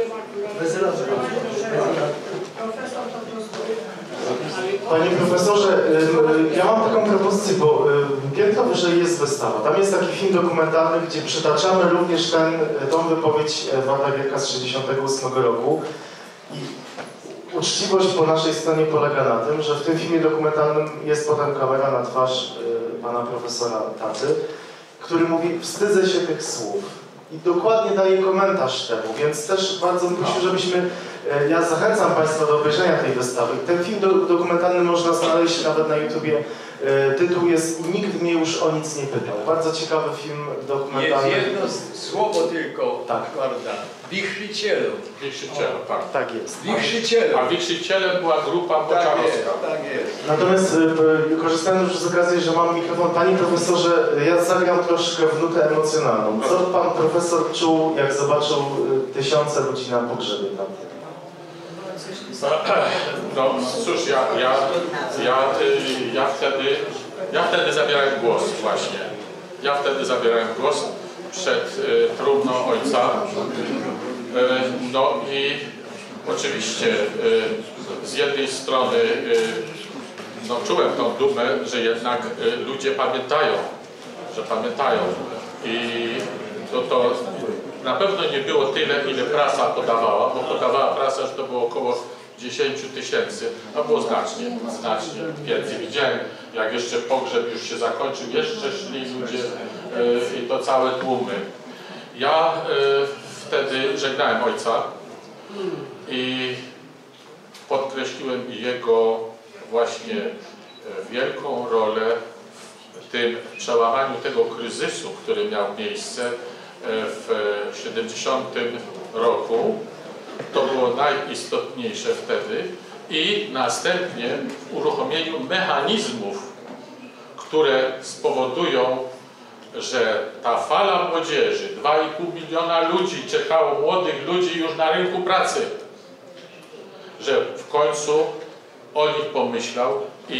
Panie profesorze, ja mam taką propozycję, bo piętro wyżej jest wystawa. Tam jest taki film dokumentalny, gdzie przytaczamy również tą wypowiedź Edwarda Gierka z 1968 roku. I uczciwość po naszej stronie polega na tym, że w tym filmie dokumentalnym jest potem kamera na twarz pana profesora Taty, który mówi, wstydzę się tych słów. I dokładnie daje komentarz temu, więc też bardzo proszę, żebyśmy, ja zachęcam Państwa do obejrzenia tej wystawy. Ten film dokumentalny można znaleźć nawet na YouTubie. Tytuł jest Nikt mnie już o nic nie pytał. Bardzo ciekawy film dokumentalny. Jest jedno słowo tylko, tak. prawda? Wichrzycielu. Wichrzycielu, tak. Tak jest. Wichrzycielu. A wichrzycielem była grupa moczarowska. Tak jest. Natomiast korzystając już z okazji, że mam mikrofon, Panie Profesorze, ja zagram troszkę w nutę emocjonalną. Co Pan Profesor czuł, jak zobaczył tysiące ludzi na pogrzebie tam? No cóż, ja wtedy zabierałem głos właśnie. Ja wtedy zabierałem głos przed trumną ojca. No i oczywiście z jednej strony no, czułem tą dumę, że jednak ludzie pamiętają, i to na pewno nie było tyle, ile prasa podawała, bo podawała prasa, że to było około 10 000, a było znacznie więcej. Widziałem, jak jeszcze pogrzeb już się zakończył, jeszcze szli ludzie i to całe tłumy. Ja wtedy żegnałem ojca i podkreśliłem jego właśnie wielką rolę w tym przełamaniu tego kryzysu, który miał miejsce w 70 roku. To było najistotniejsze wtedy i następnie w uruchomieniu mechanizmów, które spowodują, że ta fala młodzieży, 2,5 miliona ludzi czekało, młodych ludzi już na rynku pracy, że w końcu o nich pomyślał i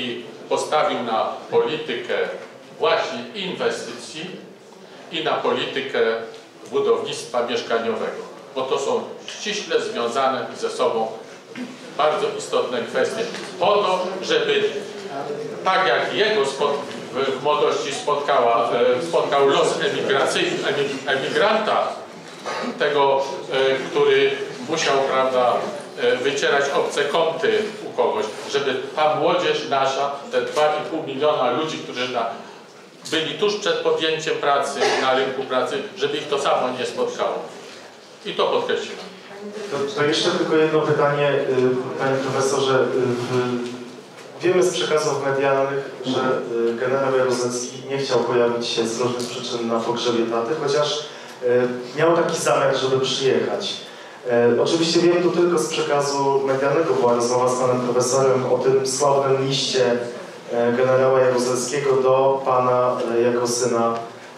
postawił na politykę właśnie inwestycji i na politykę budownictwa mieszkaniowego, bo to są ściśle związane ze sobą bardzo istotne kwestie. Po to, żeby tak jak jego w młodości spotkał los emigranta, tego, który musiał, prawda, wycierać obce kąty u kogoś, żeby ta młodzież nasza, te 2,5 miliona ludzi, którzy byli tuż przed podjęciem pracy na rynku pracy, żeby ich to samo nie spotkało. I to podkreśliłem. To jeszcze tylko jedno pytanie, panie profesorze. Wiemy z przekazów medialnych, że generał Jaruzelski nie chciał pojawić się z różnych przyczyn na pogrzebie taty, chociaż miał taki zamiar, żeby przyjechać. Oczywiście wiem tu tylko z przekazu medialnego, była rozmowa z panem profesorem o tym sławnym liście generała Jaruzelskiego do pana jako syna.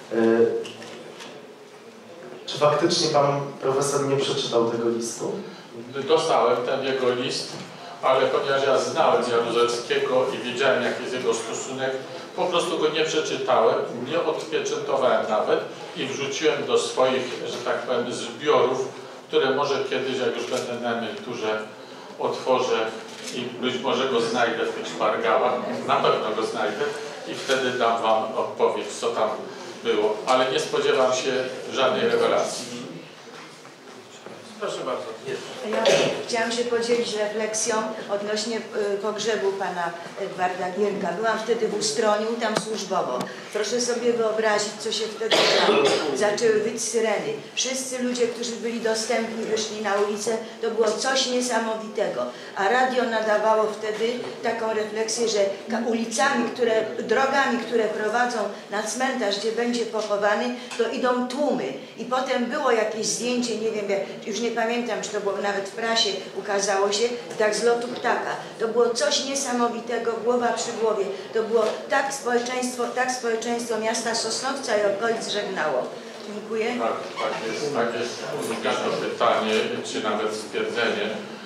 Czy faktycznie pan profesor nie przeczytał tego listu? Dostałem ten jego list, ale ponieważ ja znałem Jaruzelskiego i wiedziałem, jaki jest jego stosunek, po prostu go nie przeczytałem, nie odpieczętowałem nawet i wrzuciłem do swoich, że tak powiem, zbiorów, które może kiedyś, jak już będę na emeryturze, otworzę i być może go znajdę w tych szpargałach, na pewno go znajdę i wtedy dam wam odpowiedź, co tam było, ale nie spodziewam się żadnej rewelacji. Proszę bardzo. Ja chciałam się podzielić refleksją odnośnie pogrzebu pana Edwarda Gierka. Byłam wtedy w Ustroniu, tam służbowo. Proszę sobie wyobrazić, co się wtedy działo. Zaczęły wyć syreny. Wszyscy ludzie, którzy byli dostępni, wyszli na ulicę. To było coś niesamowitego. A radio nadawało wtedy taką refleksję, że ulicami, drogami, które prowadzą na cmentarz, gdzie będzie pochowany, to idą tłumy. I potem było jakieś zdjęcie, nie wiem, już nie pamiętam, czy to było nawet w prasie, ukazało się, tak z lotu ptaka. To było coś niesamowitego, głowa przy głowie. To było tak społeczeństwo miasta Sosnowca i okolic żegnało. Dziękuję. Tak jest unikane pytanie, czy nawet stwierdzenie.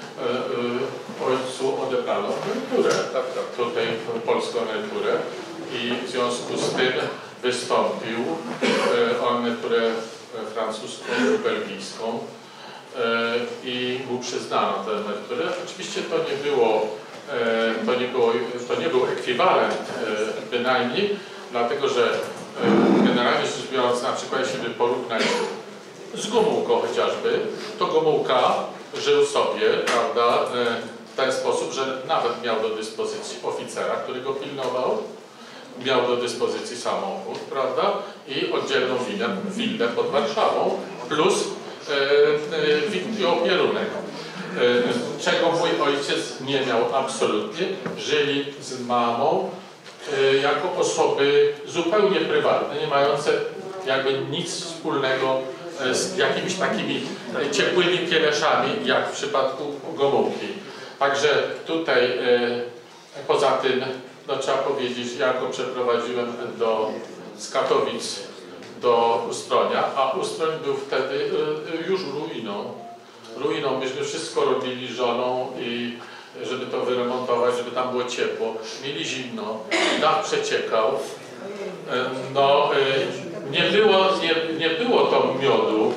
Ojcu odebrano emeryturę, tutaj polską emeryturę i w związku z tym wystąpił o emeryturę francuską i belgijską i mu przyznano tę emeryturę. Oczywiście to nie był ekwiwalent bynajmniej, dlatego że generalnie rzecz biorąc, na przykład jeśli by porównać z Gomułką chociażby, to Gomułka żył sobie, prawda, w ten sposób, że nawet miał do dyspozycji oficera, który go pilnował, miał do dyspozycji samochód, prawda, i oddzielną willę pod Warszawą, plus opielunek, czego mój ojciec nie miał absolutnie. Żyli z mamą jako osoby zupełnie prywatne, nie mające jakby nic wspólnego z jakimiś takimi ciepłymi pieleszami, jak w przypadku Gomułki. Także tutaj poza tym, no, trzeba powiedzieć, ja go przeprowadziłem z Katowic do Ustronia, a Ustroń był wtedy już ruiną. Myśmy wszystko robili żoną i żeby to wyremontować, żeby tam było ciepło. Mieli zimno, dach przeciekał. No, nie było to miodu.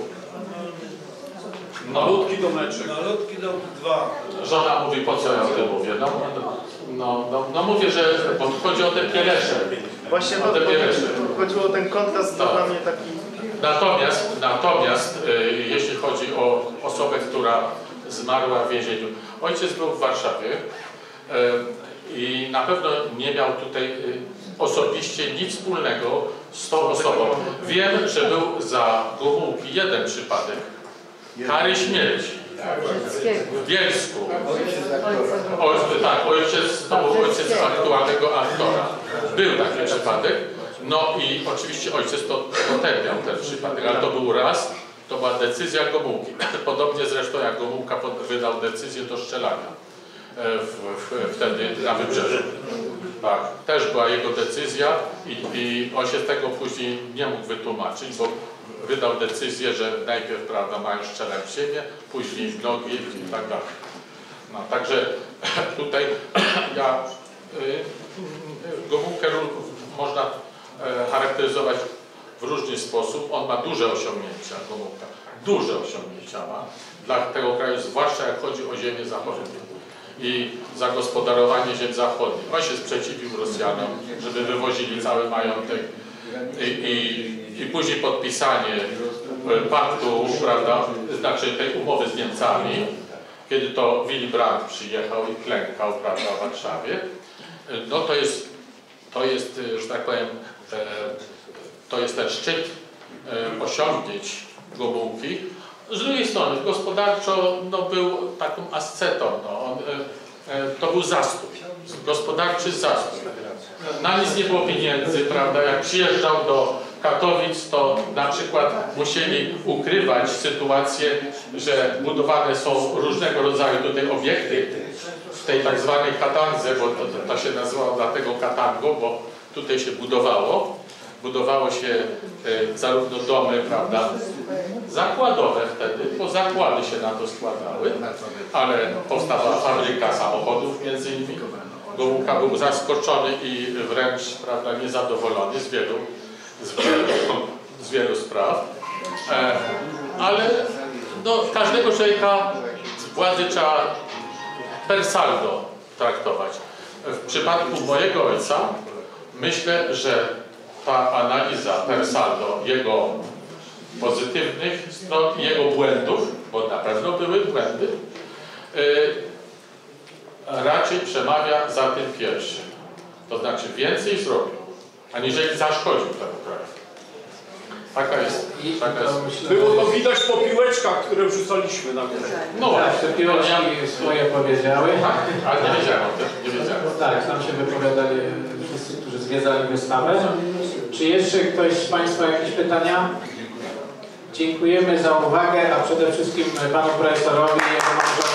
Malutki domeczek. Malutki dom 2. Żona mówi, po co ja o tym mówię? No mówię, że chodzi o te pielesze. Właśnie chodziło o ten kontrast dla mnie taki... Natomiast jeśli chodzi o osobę, która zmarła w więzieniu. Ojciec był w Warszawie i na pewno nie miał tutaj osobiście nic wspólnego z tą osobą. Wiem, że był za Gomułki jeden przypadek. Kary śmierci. W Bielsku. To był ojciec aktualnego aktora. Był taki przypadek. No i oczywiście ojciec to potępiał ten przypadek, ale to był raz, to była decyzja Gomułki. Podobnie zresztą jak Gomułka wydał decyzję do strzelania wtedy na Wybrzeżu. Tak, też była jego decyzja i on się tego później nie mógł wytłumaczyć, bo wydał decyzję, że najpierw, prawda, mają strzelać w ziemię, później w nogi i tak dalej. No, także tutaj ja Gomułkę można charakteryzować w różny sposób. On ma duże osiągnięcia, Gomułka. Duże osiągnięcia ma dla tego kraju, zwłaszcza jak chodzi o ziemię zachodnią i zagospodarowanie ziem zachodnich. On się sprzeciwił Rosjanom, żeby wywozili cały majątek i później podpisanie paktu, prawda, znaczy tej umowy z Niemcami, kiedy to Willy Brandt przyjechał i klękał, prawda, w Warszawie. No to jest, że tak powiem, to jest ten szczyt osiągnięć Gomułki. Z drugiej strony gospodarczo no, był taką ascetą. No. To był zastój, gospodarczy zastój. Na nic nie było pieniędzy, prawda? Jak przyjeżdżał do Katowic, to na przykład musieli ukrywać sytuację, że budowane są różnego rodzaju tutaj obiekty w tej tak zwanej katandze, bo to się nazywało dlatego katango, bo tutaj się budowało się zarówno domy, prawda, zakładowe wtedy, bo zakłady się na to składały, ale powstawała fabryka samochodów między innymi. Gomułka był zaskoczony i wręcz, prawda, niezadowolony z wielu spraw, ale no, każdego człowieka z władzy trzeba per saldo traktować. W przypadku mojego ojca myślę, że ta analiza per saldo jego pozytywnych stron i jego błędów, bo na pewno były błędy, raczej przemawia za tym pierwszym. To znaczy więcej zrobił, aniżeli zaszkodził temu krajowi. Taka jest. Było to widać po piłeczkach, które wrzucaliśmy na górę. No tak, te piłeczki swoje powiedziały. Tak, ale nie wiedziałem o tym, nie wiedziałem. Tak, tam się wypowiadali wszyscy, którzy zwiedzali wystawę. Czy jeszcze ktoś z Państwa jakieś pytania? Dziękujemy za uwagę, a przede wszystkim panu profesorowi i jego